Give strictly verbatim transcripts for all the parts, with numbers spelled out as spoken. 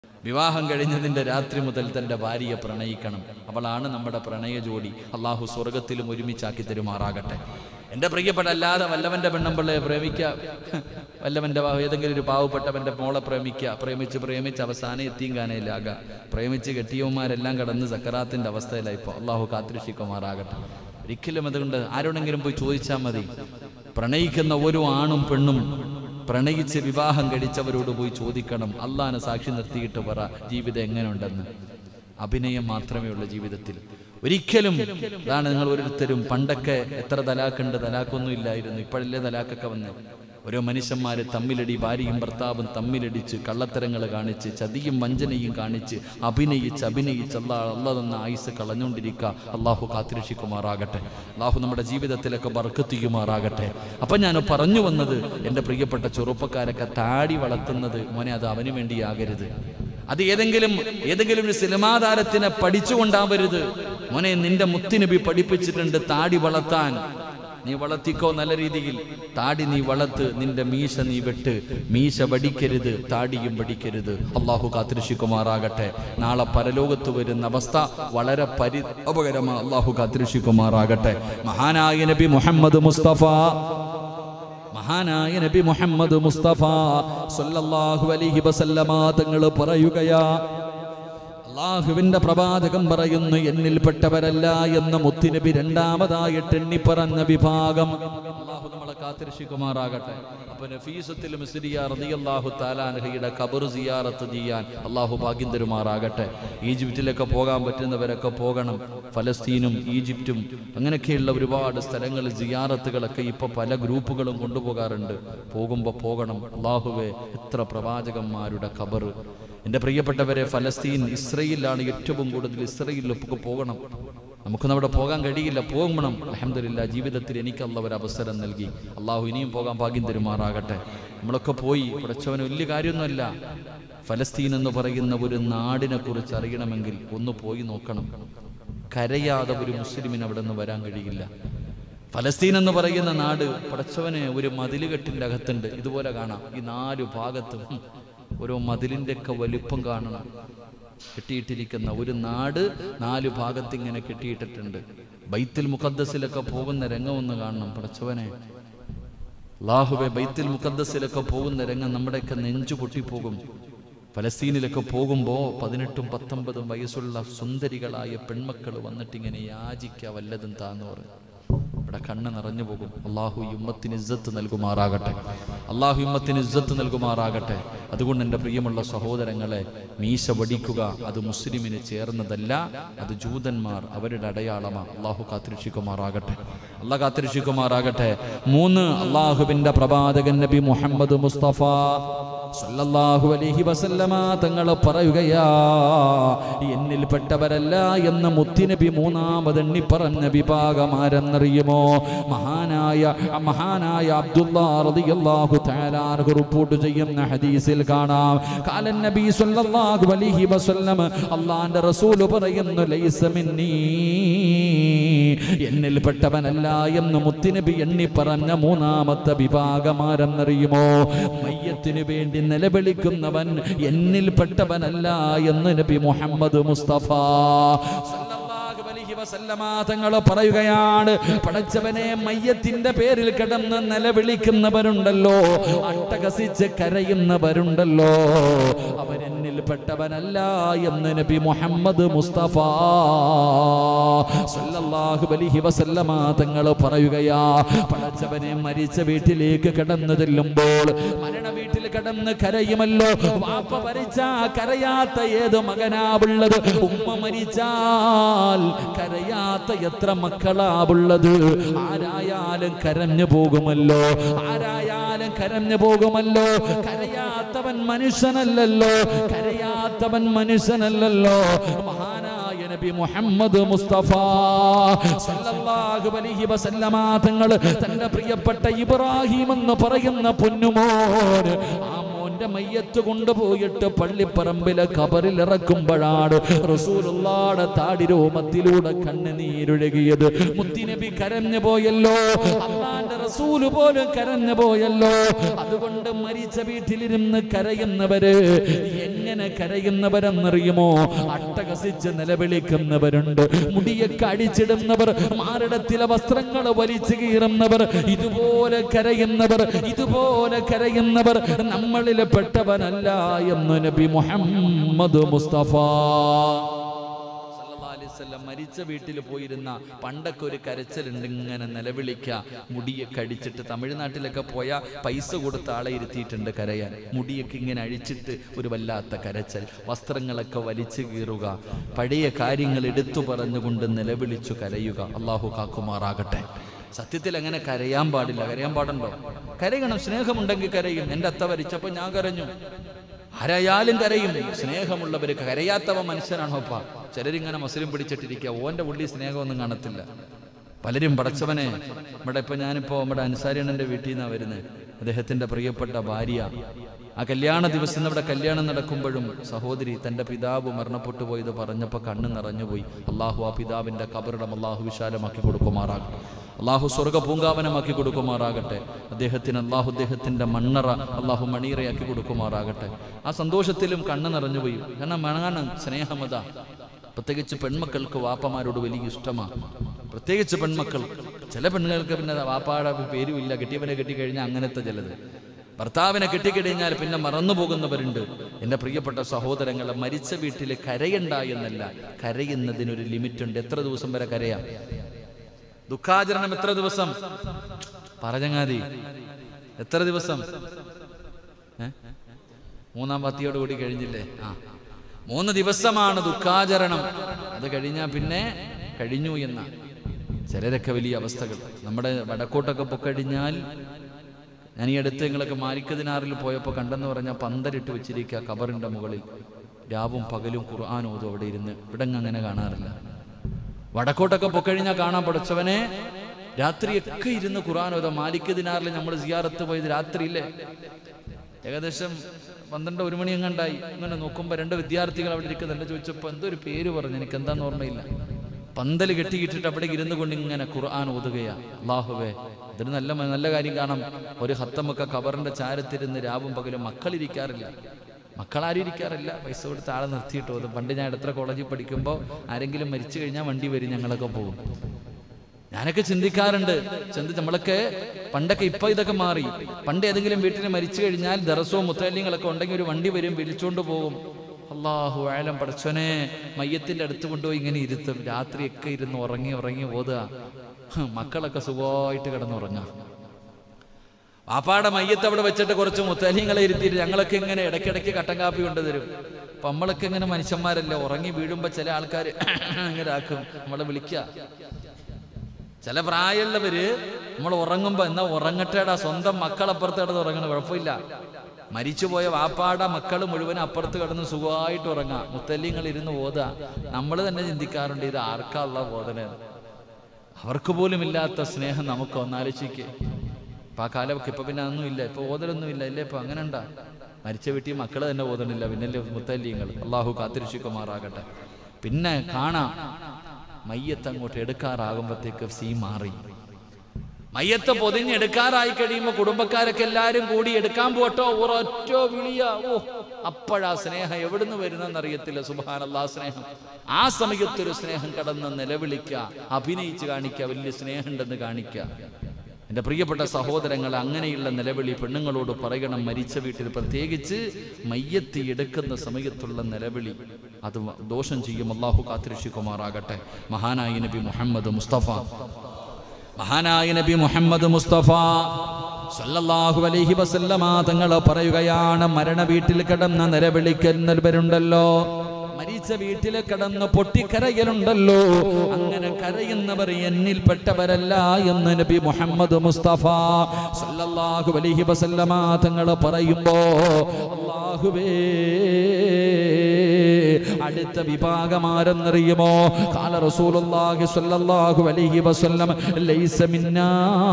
വിവാഹം കഴിഞ്ഞതിൻ്റെ രാത്രി മുതൽ തൻ്റെ ഭാര്യയെ പ്രണയിക്കണം. അവളാണ് നമ്മുടെ പ്രണയ ജോഡി. അള്ളാഹു സ്വർഗത്തിലും ഒരുമിച്ചാക്കി തരുമാറാകട്ടെ. എൻ്റെ പ്രിയപ്പെട്ട അല്ലാതെ വല്ലവൻ്റെ പെണ്ണമ്പിള്ളയെ പ്രേമിക്കുക, വല്ലവൻ്റെ ഏതെങ്കിലും ഒരു പാവപ്പെട്ടവൻ്റെ മോളെ പ്രേമിക്കുക, പ്രേമിച്ച് പ്രേമിച്ച് അവസാനം എത്തിയും കാനയിലാകുക. പ്രേമിച്ച് കെട്ടിയവന്മാരെല്ലാം കടന്ന് സക്കറാത്തിൻ്റെ അവസ്ഥയിലായി. ഇപ്പോൾ അള്ളാഹു കാത്തിരക്ഷിക്കുമാറാകട്ടെ. ഒരിക്കലും അതുകൊണ്ട് ആരോടെങ്കിലും പോയി ചോദിച്ചാൽ മതി. പ്രണയിക്കുന്ന ഓരോ ആണും പെണ്ണും പ്രണയിച്ച് വിവാഹം കഴിച്ചവരോട് പോയി ചോദിക്കണം, അള്ളാഹനെ സാക്ഷി നിർത്തിയിട്ട് പറ ജീവിതം എങ്ങനെയുണ്ടെന്ന്. അഭിനയം മാത്രമേ ഉള്ളൂ ജീവിതത്തിൽ. ഒരിക്കലും അതാണ് നിങ്ങൾ ഓരോരുത്തരും പണ്ടൊക്കെ എത്ര തലാക്കുണ്ട്, തലാക്കൊന്നും ഇല്ലായിരുന്നു. ഇപ്പോഴല്ലേ തലാക്കൊക്കെ വന്ന്. ഓരോ മനുഷ്യന്മാര് തമ്മിലടി, ഭാര്യയും ഭർത്താവും തമ്മിലടിച്ച് കള്ളത്തരങ്ങൾ കാണിച്ച് ചതിയും വഞ്ചനയും കാണിച്ച് അഭിനയിച്ച് അഭിനയിച്ച് അള്ളാഹ് അള്ളാഹ് തന്ന ആയുസ് കളഞ്ഞുകൊണ്ടിരിക്കുക. അള്ളാഹു കാത്തിരക്ഷിക്കുമാറാകട്ടെ. അള്ളാഹു നമ്മുടെ ജീവിതത്തിലൊക്കെ ബർക്കത്ത് ചെയ്യുമാറാകട്ടെ. അപ്പം ഞാൻ പറഞ്ഞു വന്നത്, എൻ്റെ പ്രിയപ്പെട്ട ചെറുപ്പക്കാരൊക്കെ താടി വളർത്തുന്നത് മോനെ അത് അവന് വേണ്ടിയാകരുത്. അത് ഏതെങ്കിലും ഏതെങ്കിലും ഒരു സിനിമാ താരത്തിനെ പഠിച്ചുകൊണ്ടാവരുത് മോനെ. നിന്റെ മുത്തുനബി പഠിപ്പിച്ചിട്ടുണ്ട് താടി വളർത്താൻ. നീ വളർത്തിക്കോ നല്ല രീതിയിൽ. താടി നീ വളർത്ത്, നിന്റെ മീശ നീ വെട്ട്. മീശ വടിക്കരുത്, താടിയും വടിക്കരുത്. അള്ളാഹു കാത്തിരക്ഷിക്കുമാറാകട്ടെ. നാളെ പരലോകത്ത് വരുന്ന അവസ്ഥ വളരെ പരിതാപകരമാണ്. അള്ളാഹു കാത്തിരക്ഷിക്കുമാറാകട്ടെ. മഹാനായ നബി മുഹമ്മദ് മുസ്തഫ മഹാനായ നബി മുഹമ്മദ് മുസ്തഫ സല്ലല്ലാഹു അലൈഹി വസല്ലമ തങ്ങൾ പറയുകയാ, അള്ളാഹുവിന്റെ പ്രവാചകം പറയുന്നു, എന്നിൽപ്പെട്ടവരല്ല എന്ന മുത്തുനബി രണ്ടാമതായിട്ട് എണ്ണി പറഞ്ഞ വിഭാഗം. അള്ളാഹു നമ്മളെ കാത്തിരക്ഷിക്കുമാറാകട്ടെ. അപ്പൊ നഫീസത്തുൽ മിസ്രിയ റളിയല്ലാഹു തആല അൻഹയുടെ ഖബർ സിയാറത്ത് ചെയ്യാൻ അള്ളാഹു ഭാഗ്യം തരുമാറാകട്ടെ. ഈജിപ്തിലൊക്കെ പോകാൻ പറ്റുന്നവരൊക്കെ പോകണം. ഫലസ്തീനും ഈജിപ്തും അങ്ങനെയൊക്കെയുള്ള ഒരുപാട് സ്ഥലങ്ങളിൽ സിയാറത്തുകളൊക്കെ ഇപ്പൊ പല ഗ്രൂപ്പുകളും കൊണ്ടുപോകാറുണ്ട്. പോകുമ്പോൾ പോകണം. അള്ളാഹുവേ, എത്ര പ്രവാചകന്മാരുടെ ഖബർ. എൻ്റെ പ്രിയപ്പെട്ടവരെ, ഫലസ്തീൻ ഇസ്രയേലിലാണ് ഏറ്റവും കൂടുതൽ. ഇസ്രയേലിലൊക്കെ പോകണം. നമുക്കൊന്നും അവിടെ പോകാൻ കഴിയില്ല, പോകണം. അൽഹംദുലില്ലാ, ജീവിതത്തിൽ എനിക്ക് അല്ലാഹു ഒരു അവസരം നൽകി. അള്ളാഹു ഇനിയും പോകാൻ ഭാഗ്യം തരുമാറാകട്ടെ. നമ്മളൊക്കെ പോയി പഠിച്ചവന് വലിയ കാര്യമൊന്നുമല്ല. ഫലസ്തീൻ എന്ന് പറയുന്ന ഒരു നാടിനെ കുറിച്ച് അറിയണമെങ്കിൽ ഒന്ന് പോയി നോക്കണം. കരയാതെ ഒരു മുസ്ലിമിന് അവിടെ നിന്ന് വരാൻ കഴിയില്ല. ഫലസ്തീൻ എന്ന് പറയുന്ന നാട് പഠിച്ചവന് ഒരു മതിലുകെട്ടിൻ്റെ അകത്തുണ്ട്. ഇതുപോലെ കാണാം. ഈ നാലു ഭാഗത്തും ഓരോ മതിലിൻ്റെ ഒക്കെ വലിപ്പം കാണണം. കെട്ടിയിട്ടിരിക്കുന്ന ഒരു നാട് നാലു ഭാഗത്ത് ഇങ്ങനെ കെട്ടിയിട്ടിട്ടുണ്ട്. ബൈത്തുൽ മുഖദ്ദസിലൊക്കെ പോകുന്ന രംഗം ഒന്ന് കാണണം. പഠിച്ചവനെ അല്ലാഹുവേ, ബൈത്തുൽ മുഖദ്ദസിലൊക്കെ പോകുന്ന രംഗം നമ്മുടെയൊക്കെ നെഞ്ചു പൊട്ടിപ്പോകും. ഫലസ്തീനിലൊക്കെ പോകുമ്പോൾ പതിനെട്ടും പത്തൊമ്പതും വയസ്സുള്ള സുന്ദരികളായ പെൺമക്കൾ വന്നിട്ടിങ്ങനെ യാചിക്കുക, വല്ലതും താന്ന് പറയും. ഇവിടെ കണ്ണ് നിറഞ്ഞു പോകും. അള്ളാഹു ഉമ്മത്തിന് ഇസ്സത്ത് നൽകുമാറാകട്ടെ. അള്ളാഹു ഉമ്മത്തിന് ഇസ്സത്ത് നൽകുമാറാകട്ടെ. അതുകൊണ്ട് എൻ്റെ പ്രിയമുള്ള സഹോദരങ്ങളെ, മീശ വടിക്കുക അത് മുസ്ലിമിന് ചേർന്നതല്ല, അത് ജൂതന്മാർ അവരുടെ അടയാളമാണ്. അള്ളാഹു കാത്തിരക്ഷിക്കുമാറാകട്ടെ. അള്ളാഹ് കാത്തിരക്ഷിക്കുമാറാകട്ടെ. മൂന്ന്, അള്ളാഹുവിൻ്റെ പ്രവാചകൻ നബി മുഹമ്മദ് മുസ്തഫ സല്ലല്ലാഹു അലൈഹി വസല്ലമ തങ്ങൾ പറയുകയാ, എന്നിൽപ്പെട്ടവരല്ല എന്ന മുത്തുനബി മൂന്നാമതെണ്ണി പറഞ്ഞ വിഭാഗം ആരെന്നറിയുമോ? മഹാനായ മഹാനായ അബ്ദുല്ലാഹ് റളിയല്ലാഹു തആല അൻഹു റിപ്പോർട്ട് ചെയ്യുന്ന ഹദീസിൽ കാണാം, ഖാലൻ നബി സല്ലല്ലാഹു അലൈഹി വസല്ലം, അല്ലാഹുവിന്റെ റസൂൽ പറയുന്നു, ലൈസ മിന്നീ, എന്നിൽപ്പെട്ടവനല്ല എന്ന് മുത്തുനബി എണ്ണി പറഞ്ഞ മൂന്നാമത്തെ വിഭാഗം ആരെന്നറിയുമോ? മയ്യത്തിന് വേണ്ടി നിലവിളിക്കുന്നവൻ എന്നിൽപ്പെട്ടവനല്ല എന്ന് നബി മുഹമ്മദ് മുസ്തഫ സല്ലല്ലാഹു അലൈഹി വസല്ലമ തങ്ങൾ പറയുകയാണ്, പടച്ചവനെ, മയ്യത്തിന്റെ പേരിൽ കിടന്ന് നിലവിളിക്കുന്നവരുണ്ടല്ലോ, അട്ടഹസിച്ച് കരയുന്നവരുണ്ടല്ലോ, അവരെന്നിൽപ്പെട്ടവനല്ല എന്ന് നബി മുഹമ്മദ് മുസ്തഫ സല്ലല്ലാഹു അലൈഹി വസല്ലമ തങ്ങൾ പറയുകയാ, പടച്ചവനെ, മരിച്ച വീട്ടിലേക്ക് കടന്നു ചെല്ലുമ്പോൾ മരണ വീട്ടിൽ കടന്ന് കരയുമല്ലോ. വാപ്പ മരിച്ചാ കരയാത്ത ഏത് മകനാവുള്ളത്? ഉമ്മ മരിച്ചാൽ കരയാത്ത എത്ര മക്കളാവുള്ളത്? ആരായാലും കരഞ്ഞു പോകുമല്ലോ, ആരായാലും കരഞ്ഞു പോകുമല്ലോ. കരയാത്തവൻ മനുഷ്യനല്ലല്ലോ, കരയാത്തവൻ മനുഷ്യനല്ലല്ലോ. മഹാനായ നബി മുഹമ്മദ് മുസ്തഫ സല്ലല്ലാഹു അലൈഹി വസല്ലമ തങ്ങൾ തന്റെ പ്രിയപ്പെട്ട ഇബ്രാഹിം എന്ന് പറയുന്ന പൊന്നുമോൻ, ആ മോന്റെ മയ്യത്ത് കൊണ്ടുപോയിട്ട് പള്ളിപ്പറമ്പിലെ ഖബറിൽ ഇറക്കുമ്പോഴാണ് റസൂലുള്ളാഹിയുടെ താടി രോമത്തിലൂടെ കണ്ണുനീരൊഴുകിയത്. മുത്തുനബി കരഞ്ഞു പോയല്ലോ. അല്ലാഹുവിന്റെ അള്ളാഹുവിന്റെ റസൂല് പോലും കരഞ്ഞു പോയല്ലോ. അതുകൊണ്ട് മരിച്ച വീട്ടിലിരുന്ന് കരയുന്നവര് എങ്ങനെ കരയുന്നവരെന്നറിയുമോ? അട്ടഹസിച്ച് നിലവിളിക്കുന്നവരുണ്ട്, മുടിയൊക്കെ അടിച്ചിടുന്നവർ, മാറിടത്തിലെ വസ്ത്രങ്ങൾ വലിച്ചു കീറുന്നവർ, ഇതുപോലെ കരയുന്നവർ, ഇതുപോലെ കരയുന്നവർ നമ്മളിൽ പെട്ടവനല്ല എന്ന് നബി മുഹമ്മദ് മുസ്തഫ മരിച്ച വീട്ടിൽ പോയിരുന്ന പണ്ടൊക്കെ ഒരു കരച്ചിലുണ്ട്, ഇങ്ങനെ നിലവിളിക്ക, മുടിയൊക്കെ അടിച്ചിട്ട്. തമിഴ്നാട്ടിലൊക്കെ പോയാൽ പൈസ കൊടുത്ത ആളെ ഇരുത്തിയിട്ടുണ്ട് കരയാൻ. മുടിയൊക്കെ ഇങ്ങനെ അഴിച്ചിട്ട് ഒരു വല്ലാത്ത കരച്ചൽ, വസ്ത്രങ്ങളൊക്കെ വലിച്ചു കീറുക, പഴയ കാര്യങ്ങൾ എടുത്തു പറഞ്ഞുകൊണ്ട് നിലവിളിച്ചു കരയുക. അള്ളാഹു കാക്കുമാറാകട്ടെ. സത്യത്തിൽ അങ്ങനെ കരയാൻ പാടില്ല. കരയാൻ പാടുണ്ടോ? കരയണം. സ്നേഹമുണ്ടെങ്കിൽ കരയും. എൻ്റെ അത്ത വരിച്ചപ്പോൾ ഞാൻ കരഞ്ഞു. ആരായാലും കരയും. സ്നേഹമുള്ളവർക്ക് കരയാത്തവ മനുഷ്യനാണോപ്പാ? ചിലരിങ്ങനെ മുസ്ലിം പിടിച്ചിട്ടിരിക്കുക, ഓൻ്റെ ഉള്ളിൽ സ്നേഹമൊന്നും കാണത്തില്ല. പലരും പടച്ചവനെ, ഇവിടെ ഇപ്പം ഞാനിപ്പോൾ നമ്മുടെ അൻസാരിയണ്ണൻ്റെ വീട്ടിൽ നിന്നാണ് വരുന്നത്. അദ്ദേഹത്തിൻ്റെ പ്രിയപ്പെട്ട ഭാര്യ, ആ കല്യാണ ദിവസം ഇവിടെ കല്യാണം നടക്കുമ്പോഴും സഹോദരി തൻ്റെ പിതാവ് മരണപ്പെട്ടു പോയത് പറഞ്ഞപ്പോൾ കണ്ണ് നിറഞ്ഞുപോയി. അള്ളാഹു ആ പിതാവിൻ്റെ കബറിടം അള്ളാഹു വിശാലമാക്കി കൊടുക്കുമാറാകട്ടെ. അള്ളാഹു സ്വർഗ പൂങ്കാവനമാക്കി കൊടുക്കുമാറാകട്ടെ. അദ്ദേഹത്തിന് അള്ളാഹു അദ്ദേഹത്തിൻ്റെ മണ്ണറ അള്ളാഹു മണീറയാക്കി കൊടുക്കുമാറാകട്ടെ. ആ സന്തോഷത്തിലും കണ്ണ് നിറഞ്ഞുപോയി. കാരണം മണാണ് സ്നേഹമത. പ്രത്യേകിച്ച് പെൺമക്കൾക്ക് വാപ്പമാരോട് വലിയ ഇഷ്ടമാണ്. പ്രത്യേകിച്ച് പെൺമക്കൾ. ചില പെണ്ണുങ്ങൾക്ക് പിന്നെ വാപ്പാടെ പേരുമില്ല, കെട്ടിയവനെ കെട്ടിക്കഴിഞ്ഞാൽ അങ്ങനത്തെ ചിലത്. ഭർത്താവിനെ കെട്ടിക്കഴിഞ്ഞാൽ പിന്നെ മറന്നു പോകുന്നവരുണ്ട്. എൻ്റെ പ്രിയപ്പെട്ട സഹോദരങ്ങളെ, മരിച്ച വീട്ടിൽ കരയണ്ട എന്നല്ല, കരയുന്നതിനൊരു ലിമിറ്റുണ്ട്. എത്ര ദിവസം വരെ കരയാം? ദുഃഖാചരണം എത്ര ദിവസം? പറഞ്ഞങ്ങാതി എത്ര ദിവസം? മൂന്നാം പത്തിയോട് കൂടി കഴിഞ്ഞില്ലേ? ആ, മൂന്ന് ദിവസമാണ് ദുഃഖാചരണം. അത് കഴിഞ്ഞാൽ പിന്നെ കഴിഞ്ഞു എന്ന ചിലരൊക്കെ വലിയ അവസ്ഥകൾ. നമ്മുടെ വടക്കോട്ടൊക്കെ പൊക്കഴിഞ്ഞാൽ, ഞാൻ ഈ അടുത്ത് നിങ്ങളൊക്കെ മാലിക്കദിനാറിൽ പോയപ്പോൾ കണ്ടെന്ന് പറഞ്ഞാൽ പന്തലിട്ട് വെച്ചിരിക്കുക കബറിൻ്റെ മുകളിൽ. രാവും പകലും ഖുർആൻ ഓതും അവിടെ ഇരുന്ന്. ഇവിടെ അങ്ങനെ കാണാറില്ല. വടക്കോട്ടൊക്കെ പൊക്കഴിഞ്ഞാൽ കാണാൻ പഠിച്ചവനെ രാത്രിയൊക്കെ ഇരുന്ന് ഖുർആൻ ഓതാം. മാലിക്കദിനാറിൽ നമ്മൾ സിയാറത്ത് പോയത് രാത്രിയില്ലേ, ഏകദേശം പന്ത്രണ്ട് ഒരു മണി എങ്ങാണ്ടായി. ഇങ്ങനെ നോക്കുമ്പോൾ രണ്ട് വിദ്യാർത്ഥികൾ അവിടെ ഇരിക്കുന്നുണ്ട്. ചോദിച്ചപ്പോൾ എന്തോ ഒരു പേര് പറഞ്ഞു, എനിക്ക് എന്താന്ന് ഓർമ്മയില്ല. പന്തൽ കെട്ടിയിട്ടിട്ട് അവിടെ ഇരുന്നു കൊണ്ട് ഇങ്ങനെ ഖുർആൻ ഓതുകയാ. അല്ലാഹുവേ, ഇതൊരു നല്ല നല്ല കാര്യം. കാണാം, ഒരു ഹത്തമൊക്കെ ഖബറിന്റെ ചാരത്തിരുന്ന് രാവും പകലും. മക്കളിരിക്കാറില്ല, മക്കളാരും ഇരിക്കാറില്ല. പൈസ കൊടുത്ത് ആളെ നിർത്തിയിട്ട് ഓതും. പണ്ട് ഞാൻ എത്ര കോളേജിൽ പഠിക്കുമ്പോൾ ആരെങ്കിലും മരിച്ചു കഴിഞ്ഞാൽ വണ്ടി വരും, ഞങ്ങളൊക്കെ പോകും. ഞാനൊക്കെ ചിന്തിക്കാറുണ്ട്, ചിന്തി നമ്മളൊക്കെ പണ്ടൊക്കെ, ഇപ്പൊ ഇതൊക്കെ മാറി. പണ്ട് ഏതെങ്കിലും വീട്ടിൽ മരിച്ചു കഴിഞ്ഞാൽ ദറസോ മുത്തല്യങ്ങളൊക്കെ ഉണ്ടെങ്കിൽ ഒരു വണ്ടി വരും, വിളിച്ചുകൊണ്ട് പോകും. അല്ലാഹു ആലം, പടച്ചോനെ, മയ്യത്തിന്റെ അടുത്ത് കൊണ്ടുപോയി ഇങ്ങനെ ഇരുത്തും. രാത്രിയൊക്കെ ഇരുന്ന് ഉറങ്ങി ഉറങ്ങി ഓതുക. മക്കളൊക്കെ സുഖമായിട്ട് കിടന്നുറങ്ങാം. വാപ്പാടെ മയ്യത്ത് അവിടെ വെച്ചിട്ട് കുറച്ച് മുത്തല്യങ്ങളെ ഇരുത്തിയിട്ട് ഞങ്ങളൊക്കെ ഇങ്ങനെ ഇടയ്ക്കിടയ്ക്ക് കട്ടൻ കാപ്പി കൊണ്ടുതരും. അപ്പൊ നമ്മളൊക്കെ ഇങ്ങനെ മനുഷ്യന്മാരല്ലേ, ഉറങ്ങി വീഴുമ്പോ ചില ആൾക്കാർ ഇങ്ങനെ ആക്കും, നമ്മളെ വിളിക്കുക. ചില പ്രായമുള്ളവര് നമ്മൾ ഉറങ്ങുമ്പോ എന്നാ ഉറങ്ങട്ടേടാ, സ്വന്തം മക്കളപ്പുറത്ത് കിടന്ന് ഉറങ്ങണം, കുഴപ്പമില്ല. മരിച്ചുപോയ വാപ്പാടെ മക്കൾ മുഴുവൻ അപ്പുറത്ത് കിടന്ന് സുഖമായിട്ട് ഉറങ്ങാം, മുത്തല്യങ്ങൾ ഇരുന്ന് ഓതാ. നമ്മൾ തന്നെ ചിന്തിക്കാറുണ്ട്, ഇത് ആർക്കാള്ള ബോധന? അവർക്ക് പോലും ഇല്ലാത്ത സ്നേഹം നമുക്ക് ഒന്നാലോചിക്കേ. ഇപ്പൊ ആ കാലമൊക്കെ ഇപ്പൊ പിന്നെ അതൊന്നും ഇല്ല, ഇപ്പൊ ഓതലൊന്നും ഇല്ല, ഇല്ലേ? ഇപ്പൊ അങ്ങനെ ഉണ്ടാ? മരിച്ച വീട്ടിൽ മക്കള് തന്നെ ഓതണില്ല, പിന്നല്ലേ മുത്തല്യങ്ങൾ. അള്ളാഹു കാത്തിരക്ഷിക്കുമാറാകട്ടെ. പിന്നെ കാണാം, മയ്യത്ത് അങ്ങോട്ട് എടുക്കാറാകുമ്പോഴത്തേക്ക് സീ മാറി. മയ്യത്ത് പൊതിഞ്ഞെടുക്കാറായി കഴിയുമ്പോൾ കുടുംബക്കാരൊക്കെ എല്ലാരും കൂടി എടുക്കാൻ പോട്ടോ, ഒരൊറ്റ വിളിയാ. ഓ, അപ്പോഴാ സ്നേഹം എവിടുന്ന് വരുന്നെന്നറിയത്തില്ല. സുബ്ഹാനല്ലാഹ്, സ്നേഹം. ആ സമയത്തൊരു സ്നേഹം കടന്ന് നിലവിളിക്കുക, അഭിനയിച്ച് കാണിക്കുക, വലിയ സ്നേഹം ഉണ്ടെന്ന് കാണിക്കുക. എൻ്റെ പ്രിയപ്പെട്ട സഹോദരങ്ങൾ, അങ്ങനെയുള്ള നിലവിളി പെണ്ണുങ്ങളോട് പറയണം. മരിച്ച വീട്ടിൽ പ്രത്യേകിച്ച് മയ്യത്ത് എടുക്കുന്ന സമയത്തുള്ള നിലവിളി അത് ദോഷം ചെയ്യും. അല്ലാഹു കാത്തിരക്ഷിക്കുമാറാകട്ടെ. മഹാനായ നബി മുഹമ്മദ് മുസ്തഫ മഹാനായ നബി മുഹമ്മദ് മുസ്തഫ സല്ലല്ലാഹു അലൈഹി വസല്ലമ തങ്ങൾ പറയുകയാണ്, മരണ വീട്ടിൽ കിടന്ന് നിലവിളിക്കുന്നവരുണ്ടല്ലോ, മരിച്ച വീട്ടിൽ കിടന്ന് പൊട്ടിക്കരയലുണ്ടല്ലോ, അങ്ങനെ കരയുന്നവർ എന്നിൽപ്പെട്ടവരല്ല എന്ന് നബി മുഹമ്മദ് മുസ്തഫ സല്ലല്ലാഹു അലൈഹി വസല്ലമ തങ്ങൾ പറയുമ്പോ, അല്ലാഹുവേ, അടുത്ത വിഭാഗമാരെന്നറിയുമോ? ഖാല റസൂലുള്ളാഹി സ്വല്ലല്ലാഹു അലൈഹി വസല്ലം ലൈസ മിന്നാ.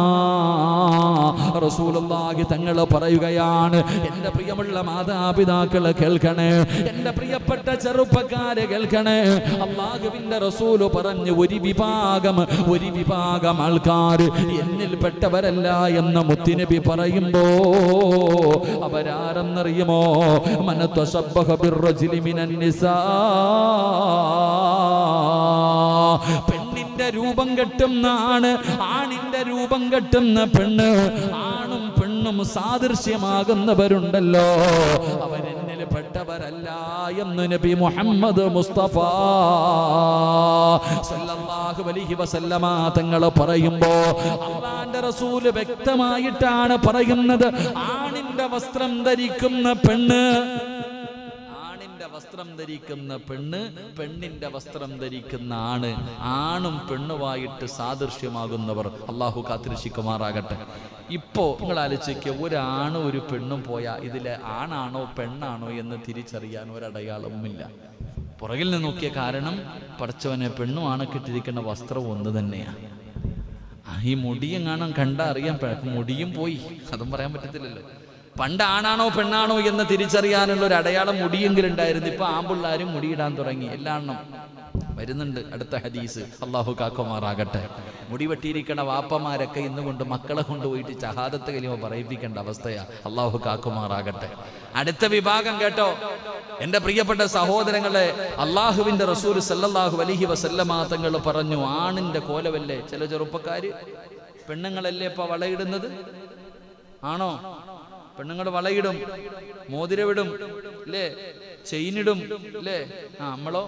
റസൂലുള്ളാഹി തങ്ങൾ പറയുകയാണ്, എൻ്റെ പ്രിയമുള്ള മാതാപിതാക്കളെ കേൾക്കണേ, എൻ്റെ പ്രിയപ്പെട്ട ചെറുപ്പക്കാരെ കേൾക്കണേ. അല്ലാഹുവിൻ്റെ റസൂൽ പറഞ്ഞു, ഒരു വിഭാഗം ഒരു വിഭാഗം ആൾക്കാർ എന്നിൽപ്പെട്ടവരല്ല എന്ന് മുത്തുനബി പറയുമ്പോ അവരാരെന്നറിയുമോ? മൻ തശബ്ബഹ ബിർറജുലി മിനൻ നിസാ. പെണ്ണിന്റെ രൂപം കെട്ടുന്ന ആണ്, ആണിന്റെ രൂപം കെട്ടുന്ന പെണ്ണ്, ആണും പെണ്ണും സാദൃശ്യമാകുന്നവരുണ്ടല്ലോ, അവരെന്നിൽ പെട്ടവരല്ല എന്ന് നബി മുഹമ്മദ് മുസ്തഫ സല്ലല്ലാഹു അലൈഹി വസല്ലമ തങ്ങൾ പറയുമ്പോ അല്ലാഹുവിന്റെ റസൂൽ വ്യക്തമായിട്ടാണ് പറയുന്നത്, ആണിന്റെ വസ്ത്രം ധരിക്കുന്ന പെണ്ണ്, വസ്ത്രം ധരിക്കുന്ന പെണ്ണ്, പെണ്ണിന്റെ വസ്ത്രം ധരിക്കുന്ന ആണ്, ആണും പെണ്ണുമായിട്ട് സാദൃശ്യമാകുന്നവർ. അള്ളാഹു കാത്തിരക്ഷിക്കുമാറാകട്ടെ. ഇപ്പോ നിങ്ങൾ ആലോചിക്കുക, ഒരാണും ഒരു പെണ്ണും പോയാൽ ഇതിലെ ആണാണോ പെണ്ണാണോ എന്ന് തിരിച്ചറിയാൻ ഒരടയാളവുമില്ല. പുറകിൽ നിന്ന് നോക്കിയ കാരണം പടച്ചവനെ പെണ്ണും ആണൊക്കെ ഇട്ടിരിക്കുന്ന വസ്ത്രം ഒന്ന് തന്നെയാണ്. ഈ മുടിയും കാണാൻ കണ്ടാ അറിയാൻ, മുടിയും പോയി, അതും പറയാൻ പറ്റത്തില്ലല്ലോ. പണ്ട് ആണാണോ പെണ്ണാണോ എന്ന് തിരിച്ചറിയാനുള്ള ഒരു അടയാളം മുടിയെങ്കിലും ഉണ്ടായിരുന്നു. ഇപ്പൊ ആമ്പിള്ളാരും മുടിയിടാൻ തുടങ്ങി. എല്ലാം വരുന്നുണ്ട് അടുത്ത ഹദീസ്. അള്ളാഹു കാക്കുമാറാകട്ടെ. മുടി വെട്ടിയിരിക്കണ വാപ്പമാരൊക്കെ ഇന്ന് കൊണ്ട് മക്കളെ കൊണ്ടുപോയിട്ട് ഷഹാദത്ത് കലിമ പറയിപ്പിക്കേണ്ട അവസ്ഥയാ. അള്ളാഹു കാക്കുമാറാകട്ടെ. അടുത്ത വിഭാഗം കേട്ടോ എന്റെ പ്രിയപ്പെട്ട സഹോദരങ്ങളെ, അള്ളാഹുവിന്റെ റസൂൽ സല്ലല്ലാഹു അലൈഹി വസല്ലമ തങ്ങൾ പറഞ്ഞു, ആണിന്റെ കോലവല്ലേ ചില ചെറുപ്പക്കാര്, പെണ്ണുങ്ങളല്ലേ ഇപ്പൊ വളയിടുന്നത്? ആണോ? പെണ്ണുങ്ങൾ വളയിടും, മോതിരവിടും, അല്ലേ, ചെയിനിടും, അല്ലേ? ആ നമ്മളോ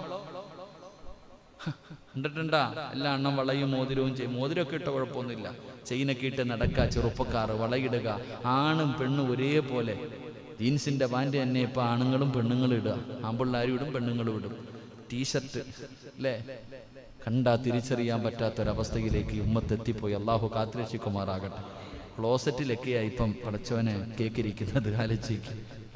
കണ്ടിട്ടുണ്ടാ? എല്ലാ എണ്ണം വളയും മോതിരവും ചെയ്യും. മോതിരമൊക്കെ ഇട്ട കുഴപ്പമൊന്നുമില്ല, ചെയിനൊക്കെ ഇട്ട് നടക്കുക ചെറുപ്പക്കാർ, വളയിടുക. ആണും പെണ്ണും ഒരേപോലെ. ജീൻസിന്റെ പാൻറ് തന്നെ ഇപ്പൊ ആണുങ്ങളും പെണ്ണുങ്ങളും ഇടുക, ആമ്പിള്ളാരും ഇടും പെണ്ണുങ്ങളും ഇടും. ടീഷർട്ട്, അല്ലേ, കണ്ടാ തിരിച്ചറിയാൻ പറ്റാത്തൊരവസ്ഥയിലേക്ക് ഉമ്മത്തെത്തിപ്പോയി. അള്ളാഹു കാത്തിരക്ഷിക്കുമാറാകട്ടെ. ക്ലോസറ്റിലൊക്കെയായി ഇപ്പം പടച്ചവനെ കേക്കിരിക്കുന്നത്. ആലോചിക്കും,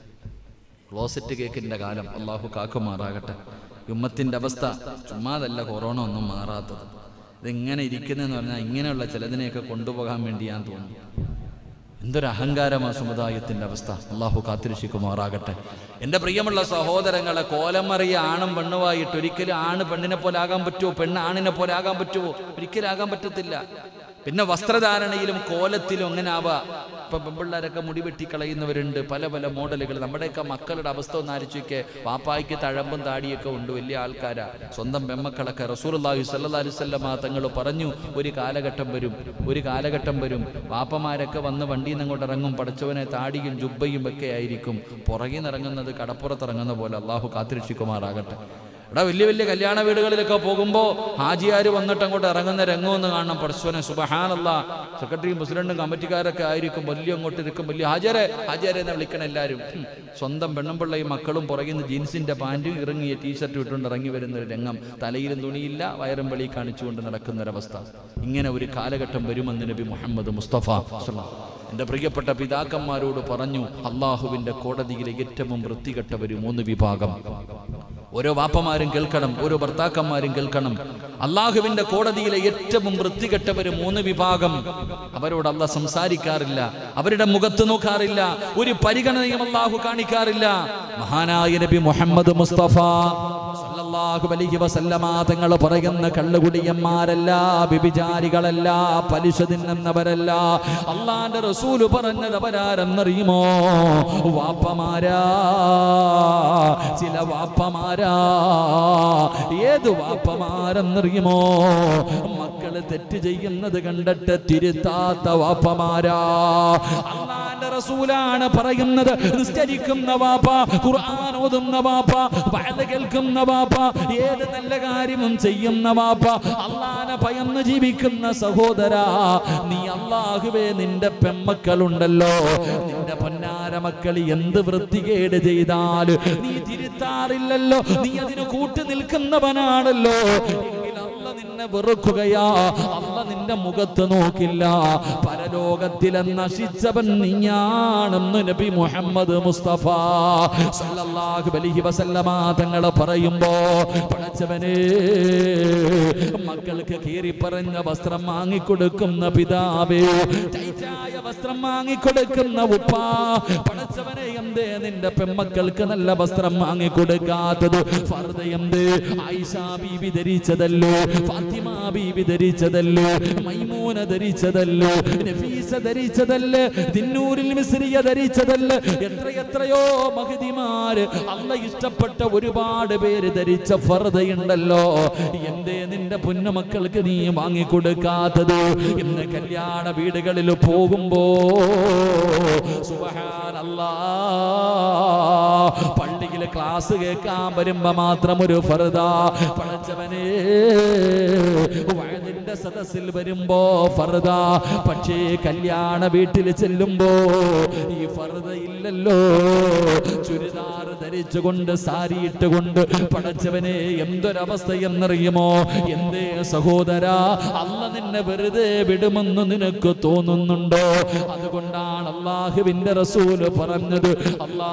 ക്ലോസറ്റ് കേക്കിന്റെ കാലം. അള്ളാഹു കാക്കുമാറാകട്ടെ. ഉമ്മത്തിന്റെ അവസ്ഥ ചുമ്മാതല്ല കൊറോണ ഒന്നും മാറാത്തത്. ഇതെങ്ങനെ ഇരിക്കുന്നതെന്ന് പറഞ്ഞാൽ ഇങ്ങനെയുള്ള ചിലതിനെയൊക്കെ കൊണ്ടുപോകാൻ വേണ്ടി ഞാൻ തോന്നുന്നു. എന്തൊരു അഹങ്കാരമാ സമുദായത്തിന്റെ അവസ്ഥ. അള്ളാഹു കാത്തിരക്ഷിക്കുമാറാകട്ടെ. എൻ്റെ പ്രിയമുള്ള സഹോദരങ്ങളെ, കോലം മറിയ ആണും പെണ്ണുമായിട്ട് ഒരിക്കലും ആണ് പെണ്ണിനെ പോലെ ആകാൻ പറ്റുമോ? പെണ്ണ് ആണിനെ പോലെ ആകാൻ പറ്റുമോ? ഒരിക്കലും ആകാൻ പറ്റത്തില്ല. പിന്നെ വസ്ത്രധാരണയിലും കോലത്തിലും അങ്ങനെ ആവാ. ഇപ്പൊ പെൺപിള്ളേരൊക്കെ മുടി വെട്ടിക്കളയുന്നവരുണ്ട്, പല പല മോഡലുകൾ. നമ്മുടെയൊക്കെ മക്കളുടെ അവസ്ഥ ഒന്ന് ആലോചിക്കെ. വാപ്പായ്ക്ക് തഴമ്പും താടിയൊക്കെ ഉണ്ട്, വലിയ ആൾക്കാരാ. സ്വന്തം പെമ്മക്കളൊക്കെ റസൂലുള്ളാഹി സ്വല്ലല്ലാഹു അലൈഹി വസല്ലമ തങ്ങൾ പറഞ്ഞു, ഒരു കാലഘട്ടം വരും, ഒരു കാലഘട്ടം വരും വാപ്പമാരൊക്കെ വന്ന് വണ്ടിയിൽ നിന്ന് അങ്ങോട്ട് ഇറങ്ങും, പടച്ചവനെ താടിയും ജുബ്ബയും ഒക്കെ ആയിരിക്കും. പുറകിൽ നിന്ന് ഇറങ്ങുന്നത് കടപ്പുറത്തിറങ്ങുന്ന പോലെ. അള്ളാഹു കാത്തിരക്ഷിക്കുമാറാകട്ടെ. എടാ, വലിയ വലിയ കല്യാണ വീടുകളിലൊക്കെ പോകുമ്പോൾ ഹാജിയാർ വന്നിട്ട് അങ്ങോട്ട് ഇറങ്ങുന്ന രംഗമൊന്ന് കാണണം. പടച്ചവനെ സുബ്ഹാനല്ലാഹ്. സെക്രട്ടറിയും പ്രസിഡന്റും കമ്മിറ്റിക്കാരൊക്കെ ആയിരിക്കും, വലിയ അങ്ങോട്ട് ഇരിക്കും, വലിയ ഹാജിയാരെ ഹാജിയാരെ എന്ന് വിളിക്കണം എല്ലാവരും. സ്വന്തം പെണ്ണുമ്പിള്ളയും മക്കളും പുറകിൽ നിന്ന് ജീൻസിന്റെ പാൻറ്റും ഇറങ്ങിയ ടീഷർട്ട് ഇട്ടുകൊണ്ട് ഇറങ്ങി വരുന്ന ഒരു രംഗം. തലയിലും തുണിയില്ല, വയറും വെളി കാണിച്ചുകൊണ്ട് നടക്കുന്നൊരവസ്ഥ. ഇങ്ങനെ ഒരു കാലഘട്ടം വരുമെന്ന് നബി മുഹമ്മദ് മുസ്തഫ എൻ്റെ പ്രിയപ്പെട്ട പിതാക്കന്മാരോട് പറഞ്ഞു. അള്ളാഹുവിൻ്റെ കോടതിയിലെ ഏറ്റവും വൃത്തികെട്ടവര് മൂന്ന് വിഭാഗം. ഓരോ വാപ്പമാരും കേൾക്കണം, ഓരോ ഭർത്താക്കന്മാരും കേൾക്കണം. അള്ളാഹുവിന്റെ കോടതിയിലെ ഏറ്റവും വൃത്തികെട്ടവര് മൂന്ന് വിഭാഗം. അവരോട് അള്ളാഹ് സംസാരിക്കാറില്ല, അവരുടെ മുഖത്ത് നോക്കാറില്ല, ഒരു പരിഗണനയും അള്ളാഹു കാണിക്കാറില്ല. മഹാനായ നബി മുഹമ്മദ് മുസ്തഫ സല്ലല്ലാഹു അലൈഹി വസല്ലമ തങ്ങൾ പറയുന്ന കള്ളുകുടിയന്മാരല്ല, വ്യഭിചാരികളല്ല, പലിശ തിന്നുന്നവരല്ല. അള്ളാന്റെ റസൂല് പറഞ്ഞത് അവരാരെന്നറിയുമോ? വാപ്പമാരാ. ചില വാപ്പമാരാ. ഏത് വാപ്പമാരെന്നറിയുമോ? മക്കള് തെറ്റ് ചെയ്യുന്നത് കണ്ടിട്ട് തിരുത്താത്ത വാപ്പമാരാ. അള്ളാന്റെ റസൂലാണ് പറയുന്നത്. നിസ്കരിക്കുന്ന വാപ്പ, ഖുർആൻ ഓതുന്ന വാപ്പ, വഅദ് കേൾക്കുന്ന വാപ്പ, ഏത് നല്ല കാര്യവും ചെയ്യുന്ന വാപ്പ, അള്ളാനെ ഭയന്ന് ജീവിക്കുന്ന സഹോദരാ, നീ അള്ളാഹുവേ നിന്റെ പെമ്മക്കളുണ്ടല്ലോ, നിന്റെ പൊന്നാര മക്കൾ എന്ത് വൃത്തികേട് ചെയ്താൽ നീ തിരുത്താറില്ലല്ലോ, നീ അതിന് കൂട്ടു നിൽക്കുന്നവനാണല്ലോ. എങ്കിൽ അല്ല നിന്നെ വെറുക്കുകയാ, അല്ല നിന്റെ മുഖത്ത് നോക്കില്ല. പരലോക ലോകത്തിലെ നശിച്ചവൻ നീയാണെന്ന് നബി മുഹമ്മദ് മുസ്തഫ സല്ലല്ലാഹു അലൈഹി വസല്ലമ തങ്ങൾ പറയുമ്പോ പടച്ചവനെ മക്കൾക്ക് കീറി പറഞ്ഞ വസ്ത്രം വാങ്ങിക്കൊടുക്കുന്ന പിതാവേ, ടൈറ്റായ വസ്ത്രം വാങ്ങിക്കൊടുക്കുന്ന ഉപ്പ, പടച്ചവനെ എന്തേ നിന്റെ പെമ്മക്കൾക്ക് നല്ല വസ്ത്രം വാങ്ങിക്കൊടുക്കാത്തത്? ഫർദ എന്തേ ആയിഷ ബീബി ധരിച്ചതല്ലോ, ഫാത്തിമ ബീബി ധരിച്ചതല്ലോ, മൈമൂന ധരിച്ചതല്ലോ, നഫീസ ധരിച്ചതല്ലേ, ദിന്നൂരിൽ മിസ്രിയ ധരിച്ചതല്ലേ, എത്രയെത്രയോ മഹദിമാര് അല്ല ഇഷ്ടപ്പെട്ട ഒരുപാട് പേര് ധരിച്ച ഫർദയുണ്ടല്ലോ. എന്തേ നിന്റെ പൊന്നുമക്കൾക്ക് നീ വാങ്ങിക്കൊടുക്കാത്തത്? ഇന്ന് കല്യാണ വീടുകളിൽ പോകുമ്പോ സുബ്ഹാനല്ലാഹ്, പള്ളിയിൽ ക്ലാസ് കേൾക്കാൻ വരുമ്പോ മാത്രം ഒരു ഫർദ. പടച്ചവനെ വഅദിന്റെ സദസ്സിൽ വരുമ്പോ ഫർദ, പക്ഷേ കല്യാണ വീട്ടിൽ ചെല്ലുമ്പോ ഈ ഫർദ ഇല്ലല്ലോ. ചുരിദാർ ധരിച്ചുകൊണ്ട് സാരി ഇട്ടുകൊണ്ട് പടച്ചവനെ എന്തൊരവസ്ഥ എന്നറിയുമോ? എന്തേ സഹോദരാ, അല്ല നിന്നെ വെറുതെ വിടുമെന്ന് നിനക്ക് തോന്നുന്നുണ്ടോ? അതുകൊണ്ടാണ് അല്ലാഹുവിന്റെ റസൂല് പറഞ്ഞത്, അല്ലാ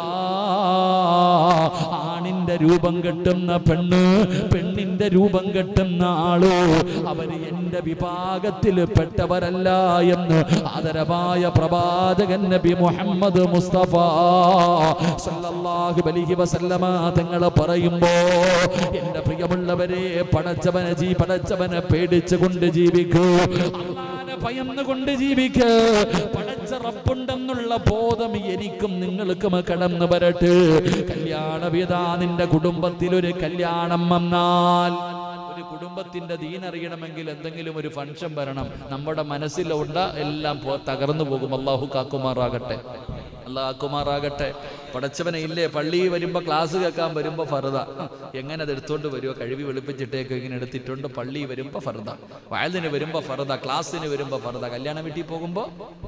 ആണിന്റെ രൂപം കെട്ടുന്ന പെണ്ണ്, പെണ്ണിന്റെ രൂപം കെട്ടുന്ന ആളോ അവര് എന്റെ വിഭാഗത്തിൽ പെട്ടവരല്ല എന്ന് ആദരവായ പ്രവാചകൻ നബി മുഹമ്മദ് മുസ്തഫ സല്ലല്ലാഹു അലൈഹി വസല്ലമ തങ്ങൾ പറയുമ്പോ എന്റെ പ്രിയമുള്ളവരെ, പടച്ചവനെ ജീ പടച്ചവനെ പേടിച്ചുകൊണ്ട് ജീവിക്കൂ, അല്ലാഹുവിനെ ഭയന്നുകൊണ്ട് ജീവിക്കൂ. പടച്ച റബ്ബുണ്ടെന്നുള്ള ബോധം എനിക്കും നിങ്ങൾക്കും കടന്നു വരട്ടെ. കല്യാണ വിധാ നിന്റെ കുടുംബത്തിൽ ഒരു കല്യാണം വന്നാൽ, ഒരു കുടുംബത്തിന്റെ ദീനറിയണമെങ്കിൽ എന്തെങ്കിലും ഒരു ഫംഗ്ഷൻ വരണം. നമ്മുടെ മനസ്സിലുണ്ട എല്ലാം തകർന്നു പോകും. അല്ലാഹു കാക്കുമാറാകട്ടെ, അല്ലാഹു കാക്കുമാറാകട്ടെ. പടച്ചവനെ ഇല്ലേ, പള്ളിയിൽ വരുമ്പോ ക്ലാസ് കേൾക്കാൻ വരുമ്പോ ഫർദ, എങ്ങനെ അത് എടുത്തോണ്ട് വരുമോ? കഴുകി വെളുപ്പിച്ചിട്ടേക്ക് ഇങ്ങനെ എടുത്തിട്ടുണ്ട്. പള്ളി വരുമ്പോ ഫർദ, വയലിന് വരുമ്പോ ഫർദ, ക്ലാസ്സിന് വരുമ്പോ ഫർദ, കല്യാണ വീട്ടിൽ പോകുമ്പോ